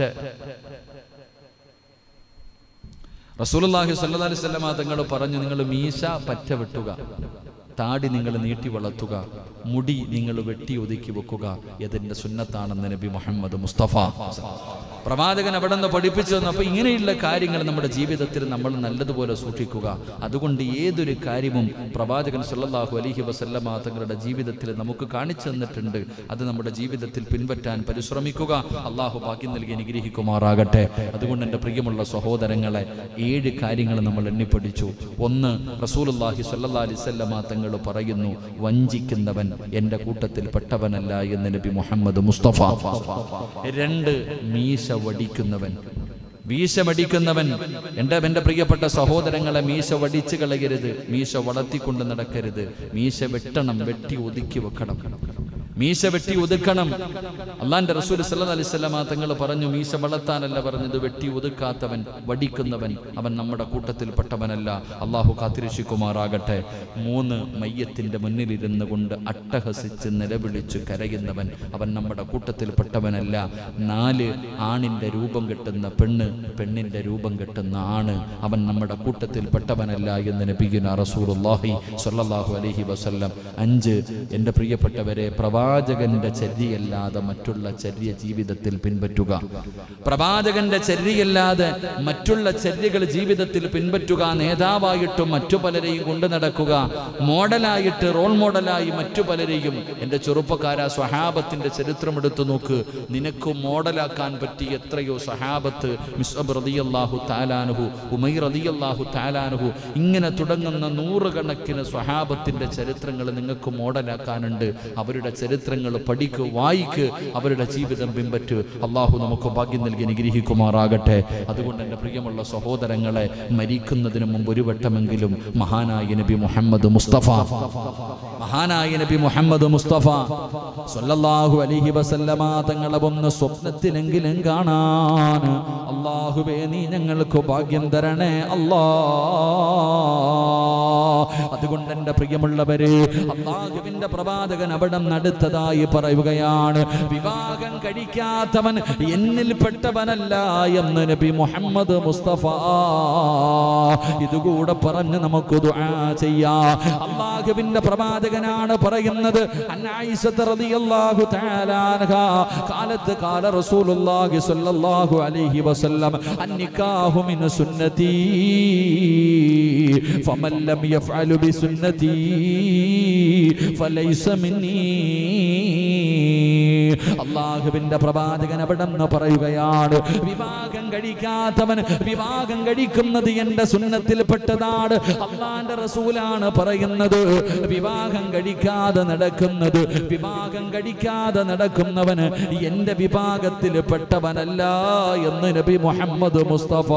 റസൂലുള്ളാഹി സ്വല്ലല്ലാഹു അലൈഹി വസല്ലമ തങ്ങൾ പറഞ്ഞു, നിങ്ങൾ മീശ പറ്റ വെട്ടുക, താടി നിങ്ങൾ നീട്ടി വളർത്തുക, മുടി നിങ്ങൾ വെട്ടി ഒതുക്കി വെക്കുക, ഇതെന്റെ സുന്നത്താണെന്ന് നബി മുഹമ്മദ് മുസ്തഫ പ്രവാചകൻ അവിടെ നിന്ന് പഠിപ്പിച്ചു തന്നു. അപ്പോൾ ഇങ്ങനെയുള്ള കാര്യങ്ങൾ നമ്മുടെ ജീവിതത്തിൽ നമ്മൾ നല്ലതുപോലെ സൂക്ഷിക്കുക. അതുകൊണ്ട് ഏതൊരു കാര്യവും പ്രവാചകൻ സല്ലല്ലാഹു അലൈഹി വസല്ലമ തങ്ങളുടെ ജീവിതത്തിൽ നമുക്ക് കാണിച്ചു തന്നിട്ടുണ്ട്. അത് നമ്മുടെ ജീവിതത്തിൽ പിൻപറ്റാൻ പരിശ്രമിക്കുക. അള്ളാഹു ഭാഗ്യം നൽകി അനുഗ്രഹിക്കുമാറാകട്ടെ. അതുകൊണ്ട് എൻ്റെ പ്രിയമുള്ള സഹോദരങ്ങളെ, ഏഴ് കാര്യങ്ങൾ നമ്മൾ എണ്ണിപ്പടിച്ചു. ഒന്ന്, റസൂലുള്ളാഹി സ്വല്ലല്ലാഹു അലൈഹി വസല്ലമ തങ്ങൾ പറയുന്നു, വഞ്ചിക്കുന്നവൻ എൻ്റെ കൂട്ടത്തിൽ പെട്ടവനല്ല എന്ന് നബി മുഹമ്മദ് മുസ്തഫ. രണ്ട്, മീശ വടിക്കുന്നവൻ മീശമടിക്കുന്നവൻ എൻ്റെ എൻ്റെ പ്രിയപ്പെട്ട സഹോദരങ്ങളെ, മീശ വടിച്ചു കളയരുത്, മീശ വളർത്തിക്കൊണ്ട് നടക്കരുത്. മീശ വെട്ടണം, വെട്ടി ഒതുക്കി വെക്കണം. മീശ വെട്ടി ഒതുക്കണം. അള്ളാന്റെ റസൂൽ സല്ലല്ലാഹു അലൈഹി വസല്ലമ തങ്ങൾ പറഞ്ഞു, മീശ വളർത്താനല്ല പറഞ്ഞത്, വെട്ടി ഒതുക്കാത്തവൻ, വടിക്കുന്നവൻ, അവൻ നമ്മുടെ കൂട്ടത്തിൽപ്പെട്ടവനല്ല. അള്ളാഹു കാത്തിരക്ഷിക്കുമാറാകട്ടെ. മൂന്ന്, മയ്യത്തിന്റെ മുന്നിലിരുന്ന് കൊണ്ട് അട്ടഹസിച്ച് നിലവിളിച്ച് കരയുന്നവൻ, അവൻ നമ്മുടെ കൂട്ടത്തിൽപ്പെട്ടവനല്ല. നാല്, ആണിന്റെ രൂപം കെട്ടുന്ന പെണ്ണ്, പെണ്ണിന്റെ രൂപം കെട്ടുന്ന ആണ്, അവൻ നമ്മുടെ കൂട്ടത്തിൽപ്പെട്ടവനല്ല എന്ന് നബിയുനാ റസൂലുള്ളാഹി സ്വല്ലല്ലാഹു അലൈഹി വസല്ലം. അഞ്ച്, എൻ്റെ പ്രിയപ്പെട്ടവരെ, പ്രവാ പ്രവാചകന്റെ ചര്യയല്ലാതെ മറ്റുള്ള ചര്യ ജീവിതത്തിൽ പിൻപറ്റുക. പ്രവാചകന്റെ ചര്യയല്ലാതെ മറ്റുള്ള ചര്യകൾ ജീവിതത്തിൽ പിൻപറ്റുക. നേതാവായിട്ടും മറ്റു പലരെയും കൊണ്ടു നടക്കുക, മോഡലായിട്ട് റോൾ മോഡലായി മറ്റു പലരെയും. എൻ്റെ ചെറുപ്പക്കാര, സ്വഹാബത്തിന്റെ ചരിത്രം എടുത്തു നോക്ക്. നിനക്ക് മോഡലാക്കാൻ പറ്റിയ എത്രയോ സ്വഹാബത്ത്, മിസ്അബ് റളിയല്ലാഹു തആല അൻഹു, ഉമൈർ റളിയല്ലാഹു തആല അൻഹു, ഇങ്ങനെ തുടങ്ങുന്ന നൂറുകണക്കിന് സ്വഹാബത്തിന്റെ ചരിത്രങ്ങൾ നിങ്ങൾക്ക് മോഡലാക്കാനുണ്ട്. അവരുടെ ചരിത്രങ്ങൾ പഠിക്ക്, വായിക്ക്, അവരുടെ ജീവിതം പിൻപറ്റ്. അള്ളാഹു നമുക്ക് ഭാഗ്യം നൽകി അനുഗ്രഹിക്കുമാറാകട്ടെ. അതുകൊണ്ട് എൻ്റെ പ്രിയമുള്ള സഹോദരങ്ങളെ, മരിക്കുന്നതിന് മുമ്പ് ഒരു വട്ടമെങ്കിലും മഹാനായ നബി മുഹമ്മദ് മുസ്തഫ മഹാനായ നബി മുഹമ്മദ് മുസ്തഫ സ്വല്ലല്ലാഹു അലൈഹി വസല്ലമ തങ്ങളെ ഒന്ന് സ്വപ്നത്തിലെങ്കിലും കാണാൻ അള്ളാഹുവേ നീ ഞങ്ങൾക്ക് ഭാഗ്യം തരണേ അല്ലാ. അതുകൊണ്ട് എൻ്റെ പ്രിയമുള്ളവരെ, അള്ളാഹുവിന്റെ പ്രവാചകൻ അവിടെ നടത്തതായി പറയുകയാണ്, വിവാഹം കഴിക്കാത്തവൻ എന്നിൽപ്പെട്ടവനല്ല എന്ന് നബി മുഹമ്മദ് മുസ്തഫ. ഇതുകൂടെ പറഞ്ഞ് നമുക്ക് ദുആ ചെയ്യാം. അള്ളാഹുവിന്റെ പ്രവാചകനാണ് പറയുന്നത്, അൻആയിഷ റളിയല്ലാഹു തആല അൻഹാ ഖാലത്ത് ഖാല റസൂലുള്ളാഹി സ്വല്ലല്ലാഹു അലൈഹി വസല്ലം, അന്നികാഹു മിൻ സുന്നതി ഫമൻ ലം യഫ്അലു ബിസുന്നതി ഫലൈസ മിന്നി. അള്ളാഹുവിന്റെ പ്രവാചകൻ അവിടെ നിന്ന് പറയുകയാണ്, വിവാഹം കഴിക്കാത്തവൻ വിവാഹം കഴിക്കുന്നത് എന്റെ സുന്നത്തിൽപ്പെട്ടതാണ്. അള്ളാന്റെ റസൂലാണ് പറയുന്നത്, വിവാഹം കഴിക്കാതെ നടക്കുന്നത്, വിവാഹം കഴിക്കാതെ നടക്കുന്നവന് എന്റെ വിഭാഗത്തിൽ പെട്ടവനല്ല എന്ന് നബി മുഹമ്മദ് മുസ്തഫ.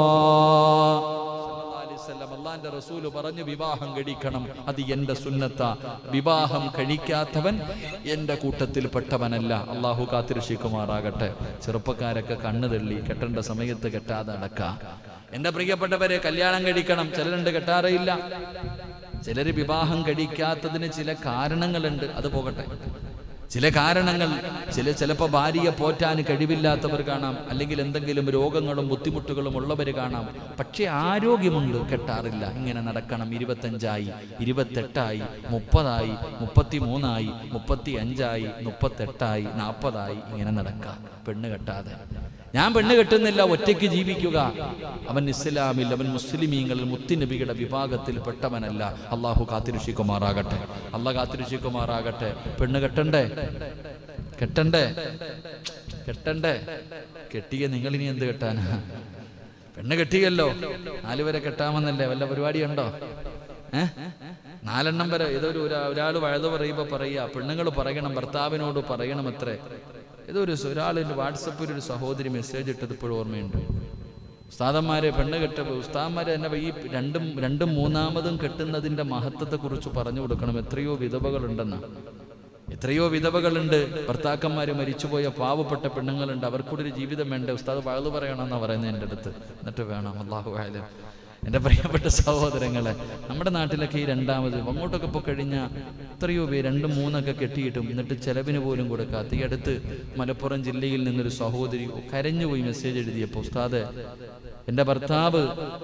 അള്ളാന്റെ റസൂല് പറഞ്ഞു, വിവാഹം കഴിക്കണം, അത് എന്റെ സുന്നത്ത. വിവാഹം കഴിക്കാത്തവൻ എന്റെ കൂട്ടത്തിൽ പെട്ടവനല്ല. അള്ളാഹു കാത്തിരക്ഷിക്കുമാറാകട്ടെ. ചെറുപ്പക്കാരൊക്കെ കണ്ണു തള്ളി കെട്ടേണ്ട സമയത്ത് കെട്ടാതെ അടക്ക. എന്റെ പ്രിയപ്പെട്ടവരെ, കല്യാണം കഴിക്കണം, ചിലരുണ്ട് കെട്ടാറില്ല. ചിലര് വിവാഹം കഴിക്കാത്തതിന് ചില കാരണങ്ങളുണ്ട്, അത് പോകട്ടെ. ചില കാരണങ്ങൾ, ചില ചിലപ്പോൾ ഭാര്യയെ പോറ്റാൻ കഴിവില്ലാത്തവർ കാണാം, അല്ലെങ്കിൽ എന്തെങ്കിലും രോഗങ്ങളും ബുദ്ധിമുട്ടുകളും ഉള്ളവർ കാണാം. പക്ഷെ ആരോഗ്യമുണ്ട്, കെട്ടാറില്ല. ഇങ്ങനെ നടക്കണം. ഇരുപത്തഞ്ചായി, ഇരുപത്തെട്ടായി, മുപ്പതായി, മുപ്പത്തി മൂന്നായി, മുപ്പത്തി അഞ്ചായി, മുപ്പത്തെട്ടായി, നാൽപ്പതായി, ഇങ്ങനെ നടക്കുക പെണ്ണ് കെട്ടാതെ. ഞാൻ പെണ്ണ് കെട്ടുന്നില്ല, ഒറ്റയ്ക്ക് ജീവിക്കുക. അവൻ ഇസ്ലാമിൽ, അവൻ മുസ്ലിമീങ്ങളിൽ മുത്തുനബിയുടെ വിഭാഗത്തിൽ പെട്ടവനല്ല. അള്ളാഹു കാത്തിരക്ഷിക്കുമാറാകട്ടെ. അള്ളാഹ് കാത്തിരക്ഷിക്കുമാറാകട്ടെ. പെണ്ണ് കെട്ടണ്ടേ? കെട്ടണ്ടേ? കെട്ടണ്ടേ? കെട്ടിയ നിങ്ങളിനി എന്ത് കെട്ടാനാ? പെണ്ണ് കെട്ടിയല്ലോ, നാലുവരെ കെട്ടാമെന്നല്ലേ? വല്ല പരിപാടിയുണ്ടോ? ഏഹ് നാലെണ്ണം വരെ. ഏതൊരു ഒരാൾ വഴുത് പറയുമ്പോ പറയാ, പെണ്ണുങ്ങൾ പറയണം, ഭർത്താവിനോട് പറയണം അത്രേ. ഏതൊരു ഒരാൾ വാട്സപ്പിൽ ഒരു സഹോദരി മെസ്സേജ് ഇട്ടത് ഇപ്പോഴും ഓർമ്മയുണ്ട്. ഉസ്താദന്മാരെ പെണ്ണ് കെട്ട ഉസ്താദന്മാരെ തന്നെ ഈ രണ്ടും രണ്ടും മൂന്നാമതും കെട്ടുന്നതിൻ്റെ മഹത്വത്തെക്കുറിച്ച് പറഞ്ഞു കൊടുക്കണം. എത്രയോ വിധവകളുണ്ടെന്നാണ്. എത്രയോ വിധവകളുണ്ട്, ഭർത്താക്കന്മാർ മരിച്ചുപോയ പാവപ്പെട്ട പെണ്ണുങ്ങളുണ്ട്. അവർക്കൂടൊരു ജീവിതം വേണ്ടേ? ഉസ്താദ് വാഴ്ന്നു പറയണമെന്നാണ് പറയുന്നത് എൻ്റെ അടുത്ത്. എന്നിട്ട് വേണം. അല്ലാഹു അഅലം. എൻ്റെ പ്രിയപ്പെട്ട സഹോദരങ്ങളെ, നമ്മുടെ നാട്ടിലൊക്കെ ഈ രണ്ടാമത് അങ്ങോട്ടൊക്കെ ഇപ്പോൾ കഴിഞ്ഞാൽ എത്രയോ പേര് രണ്ടും മൂന്നൊക്കെ കെട്ടിയിട്ടും എന്നിട്ട് ചെലവിന് പോലും കൊടുക്കാത്ത. ഈ അടുത്ത് മലപ്പുറം ജില്ലയിൽ നിന്നൊരു സഹോദരി കരഞ്ഞുപോയി മെസ്സേജ് എഴുതിയപ്പോൾ, ഉസ്താദ് എൻ്റെ ഭർത്താവ്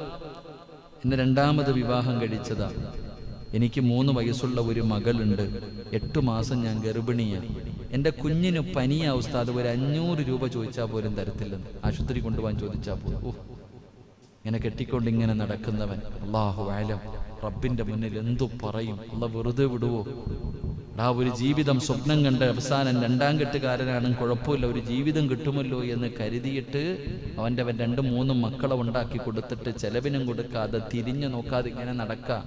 എന്നെ രണ്ടാമത് വിവാഹം കഴിച്ചതാണ്. എനിക്ക് മൂന്ന് വയസ്സുള്ള ഒരു മകളുണ്ട്. എട്ടു മാസം ഞാൻ ഗർഭിണിയാണ്. എൻ്റെ കുഞ്ഞിന് പനിയാ ഉസ്താദ്. ഒരു അഞ്ഞൂറ് രൂപ ചോദിച്ചാൽ പോലും തരത്തില്ലെന്ന്. ആശുപത്രി കൊണ്ടുപോകാൻ ചോദിച്ചാൽ പോലും. ഓ, ഇങ്ങനെ കെട്ടിക്കൊണ്ട് ഇങ്ങനെ നടക്കുന്നവൻ അല്ലാഹു അഅലം റബ്ബിൻ്റെ മുന്നിൽ എന്തു പറയും? അല്ലാഹ് വെറുതെ വിടുവോ? ആ ഒരു ജീവിതം സ്വപ്നം കണ്ട് അവസാനം രണ്ടാം കെട്ടുകാരനാണ്, കുഴപ്പമില്ല, ഒരു ജീവിതം കിട്ടുമല്ലോ എന്ന് കരുതിയിട്ട് അവൻ്റെ അവൻ രണ്ടും മൂന്നും മക്കളെ ഉണ്ടാക്കി കൊടുത്തിട്ട് ചെലവിനും കൊടുക്കാതെ തിരിഞ്ഞു നോക്കാതെ ഇങ്ങനെ നടക്കുക.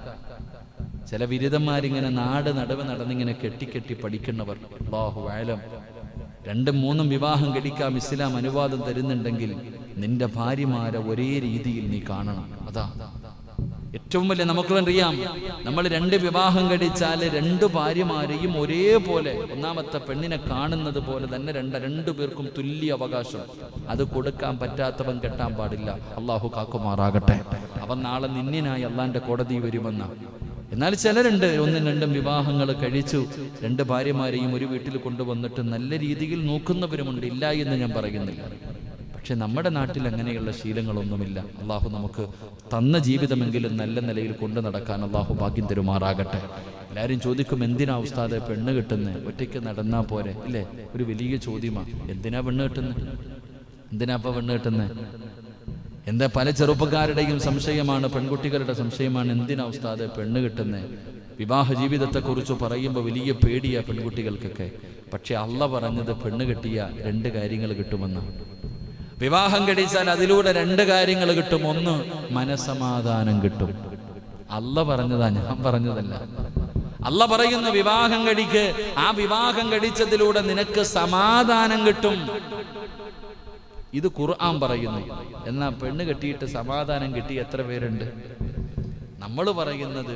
ചില ബിരുദന്മാരിങ്ങനെ നാട് നടുവ് നടന്നിങ്ങനെ കെട്ടിക്കെട്ടി പഠിക്കുന്നവർ. അല്ലാഹു അഅലം. രണ്ടും മൂന്നും വിവാഹം കഴിക്കാം ഇസ്ലാം അനുവാദം തരുന്നുണ്ടെങ്കിൽ നിന്റെ ഭാര്യമാരെ ഒരേ രീതിയിൽ നീ കാണണം. അതാ ഏറ്റവും വലിയ. നമുക്കറിയാം, നമ്മൾ രണ്ട് വിവാഹം കഴിച്ചാൽ രണ്ട് ഭാര്യമാരെയും ഒരേപോലെ ഒന്നാമത്തെ പെണ്ണിനെ കാണുന്നത് പോലെ തന്നെ രണ്ട് രണ്ടു പേർക്കും തുല്യ അവകാശം. അത് കൊടുക്കാൻ പറ്റാത്തവൻ കെട്ടാൻ പാടില്ല. അള്ളാഹു കാക്കുമാറാകട്ടെ. അവൻ നാളെ നിന്നിനായി അള്ളാന്റെ കോടതി വരുമെന്ന. എന്നാൽ ചിലരുണ്ട് ഒന്നും രണ്ടും വിവാഹങ്ങൾ കഴിച്ചു രണ്ട് ഭാര്യമാരെയും ഒരു വീട്ടിൽ കൊണ്ടുവന്നിട്ട് നല്ല രീതിയിൽ നോക്കുന്നവരുമുണ്ട്. ഇല്ല എന്ന് ഞാൻ പറയുന്നില്ല. പക്ഷെ നമ്മുടെ നാട്ടിൽ അങ്ങനെയുള്ള ശീലങ്ങളൊന്നുമില്ല. അള്ളാഹു നമുക്ക് തന്ന ജീവിതമെങ്കിലും നല്ല നിലയിൽ കൊണ്ടു നടക്കാൻ അള്ളാഹു ഭാഗ്യം തരുമാറാകട്ടെ. എല്ലാവരും ചോദിക്കും, എന്തിനാ ഉസ്താദെ പെണ്ണ് കിട്ടുന്നത്? ഒറ്റയ്ക്ക് നടന്നാ പോരെ? ഇല്ലേ? ഒരു വലിയ ചോദ്യമാണ്. എന്തിനാ പെണ്ണ് കിട്ടുന്നത്? എന്തിനാ ഇപ്പൊ പെണ്ണ് കിട്ടുന്നത്? എന്താ പല ചെറുപ്പക്കാരുടെയും സംശയമാണ്, പെൺകുട്ടികളുടെ സംശയമാണ്, എന്തിനാ ഉസ്താദെ പെണ്ണ് കിട്ടുന്നത്? വിവാഹ ജീവിതത്തെക്കുറിച്ച് പറയുമ്പോൾ വലിയ പേടിയാ പെൺകുട്ടികൾക്കൊക്കെ. പക്ഷെ അള്ളാഹ് പറഞ്ഞത് പെണ്ണ് കെട്ടിയ രണ്ട് കാര്യങ്ങൾ കിട്ടുമെന്ന്. വിവാഹം കഴിച്ചാൽ അതിലൂടെ രണ്ട് കാര്യങ്ങൾ കിട്ടും. ഒന്ന്, മനസമാധാനം കിട്ടും. അള്ളാഹ് പറഞ്ഞതാ, ഞാൻ പറഞ്ഞതല്ല. അള്ളാഹ് പറയുന്ന വിവാഹം കഴിക്ക്. ആ വിവാഹം കഴിച്ചതിലൂടെ നിനക്ക് സമാധാനം കിട്ടും. ഇത് ഖുർആൻ പറയുന്നു. എന്നാ പെണ്ണ് കെട്ടിയിട്ട് സമാധാനം കിട്ടി എത്ര പേരുണ്ട്? നമ്മൾ പറയുന്നത്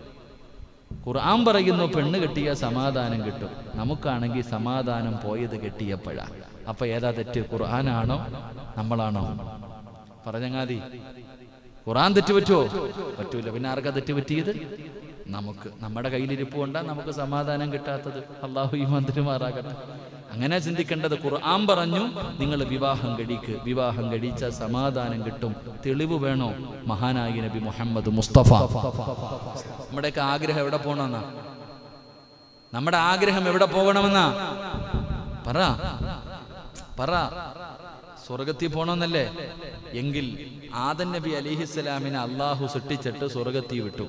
ഖുർആൻ പറയുന്നു പെണ്ണ് കെട്ടിയ സമാധാനം കിട്ടും. നമുക്കാണെങ്കിൽ സമാധാനം പോയത് കെട്ടിയപ്പോഴാ. അപ്പൊ ഏതാ തെറ്റ്? ഖുർആനാണോ നമ്മളാണോ? പറഞ്ഞങ്ങാതി ഖുർആൻ തെറ്റ് പറ്റുമോ? പറ്റൂല. പിന്നെ ആർക്കാ തെറ്റ് പറ്റിയത്? നമുക്ക്. നമ്മുടെ കയ്യിലിരിപ്പ് കൊണ്ടാ നമുക്ക് സമാധാനം കിട്ടാത്തത്. അള്ളാഹു ഈമാൻ തരുമാറാകട്ടെ. അങ്ങനെ ചിന്തിക്കേണ്ടത്. ഖുർആൻ പറഞ്ഞു നിങ്ങൾ വിവാഹം കഴിക്ക്. വിവാഹം കഴിച്ച സമാധാനം കിട്ടും. തെളിവ് വേണോ? മഹാനായ നബി മുഹമ്മദ് മുസ്തഫ. നമ്മുടെയൊക്കെ ആഗ്രഹം എവിടെ പോകണമെന്നാ? നമ്മുടെ ആഗ്രഹം എവിടെ പോകണമെന്നാ? പറ പറ. സ്വർഗത്തിൽ പോകണമെന്നല്ലേ? എങ്കിൽ ആദം നബി അലിഹിസ്സലാമിനെ അള്ളാഹു സൃഷ്ടിച്ചിട്ട് സ്വർഗത്തിൽ വിട്ടു.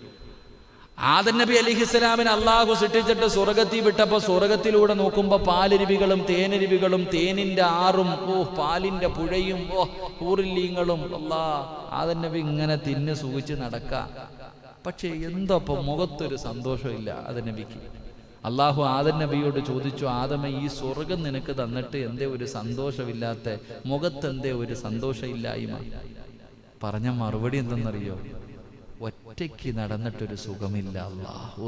ആദം നബി അലിഹിസ്സലാമിനെ അള്ളാഹു സൃഷ്ടിച്ചിട്ട് സ്വർഗത്തിൽ വിട്ടപ്പോൾ സ്വർഗത്തിലൂടെ നോക്കുമ്പോൾ പാലരുവികളും തേനരുവികളും തേനിന്റെ ആറും ഓ പാലിന്റെ പുഴയും ഓ ഊറില്ലീങ്ങളും അല്ലാ ആദം നബി ഇങ്ങനെ തിന്ന് സൂചിച്ച് നടക്കാം. പക്ഷെ എന്തോ മുഖത്തൊരു സന്തോഷമില്ല ആദം നബിക്ക്. അള്ളാഹു ആദം നബിയോട് ചോദിച്ചു, ആദമേ ഈ സ്വർഗം നിനക്ക് തന്നിട്ട് എന്തേ ഒരു സന്തോഷമില്ലാത്ത? മുഖത്തെന്തേ ഒരു സന്തോഷമില്ലായ്മ? പറഞ്ഞ മറുപടി എന്തെന്നറിയോ? ഒറ്റയ്ക്ക് നടന്നിട്ടൊരു സുഖമില്ല. അല്ലാഹു.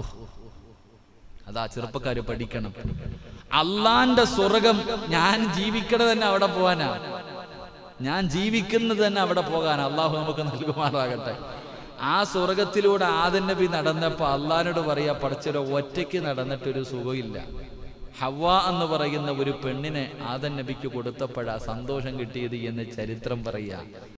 അതാ ചെറുപ്പക്കാര് പഠിക്കണം. അള്ളാന്റെ സ്വർഗം ഞാൻ ജീവിക്കണത് തന്നെ അവിടെ പോകാനാ. ഞാൻ ജീവിക്കുന്നത് തന്നെ അവിടെ പോകാനാ. അള്ളാഹു നമുക്ക് നൽകുമാറാകട്ടെ. ആ സ്വർഗത്തിലൂടെ ആദം നബി നടന്നപ്പോ അള്ളാഹിനോട് പറയാ, പടച്ചോനെ ഒറ്റയ്ക്ക് നടന്നിട്ടൊരു സുഖമില്ല. ഹവ്വ എന്ന് പറയുന്ന ഒരു പെണ്ണിനെ ആദം നബിക്ക് കൊടുത്തപ്പോഴാ സന്തോഷം കിട്ടിയത് എന്ന് ചരിത്രം പറയാ.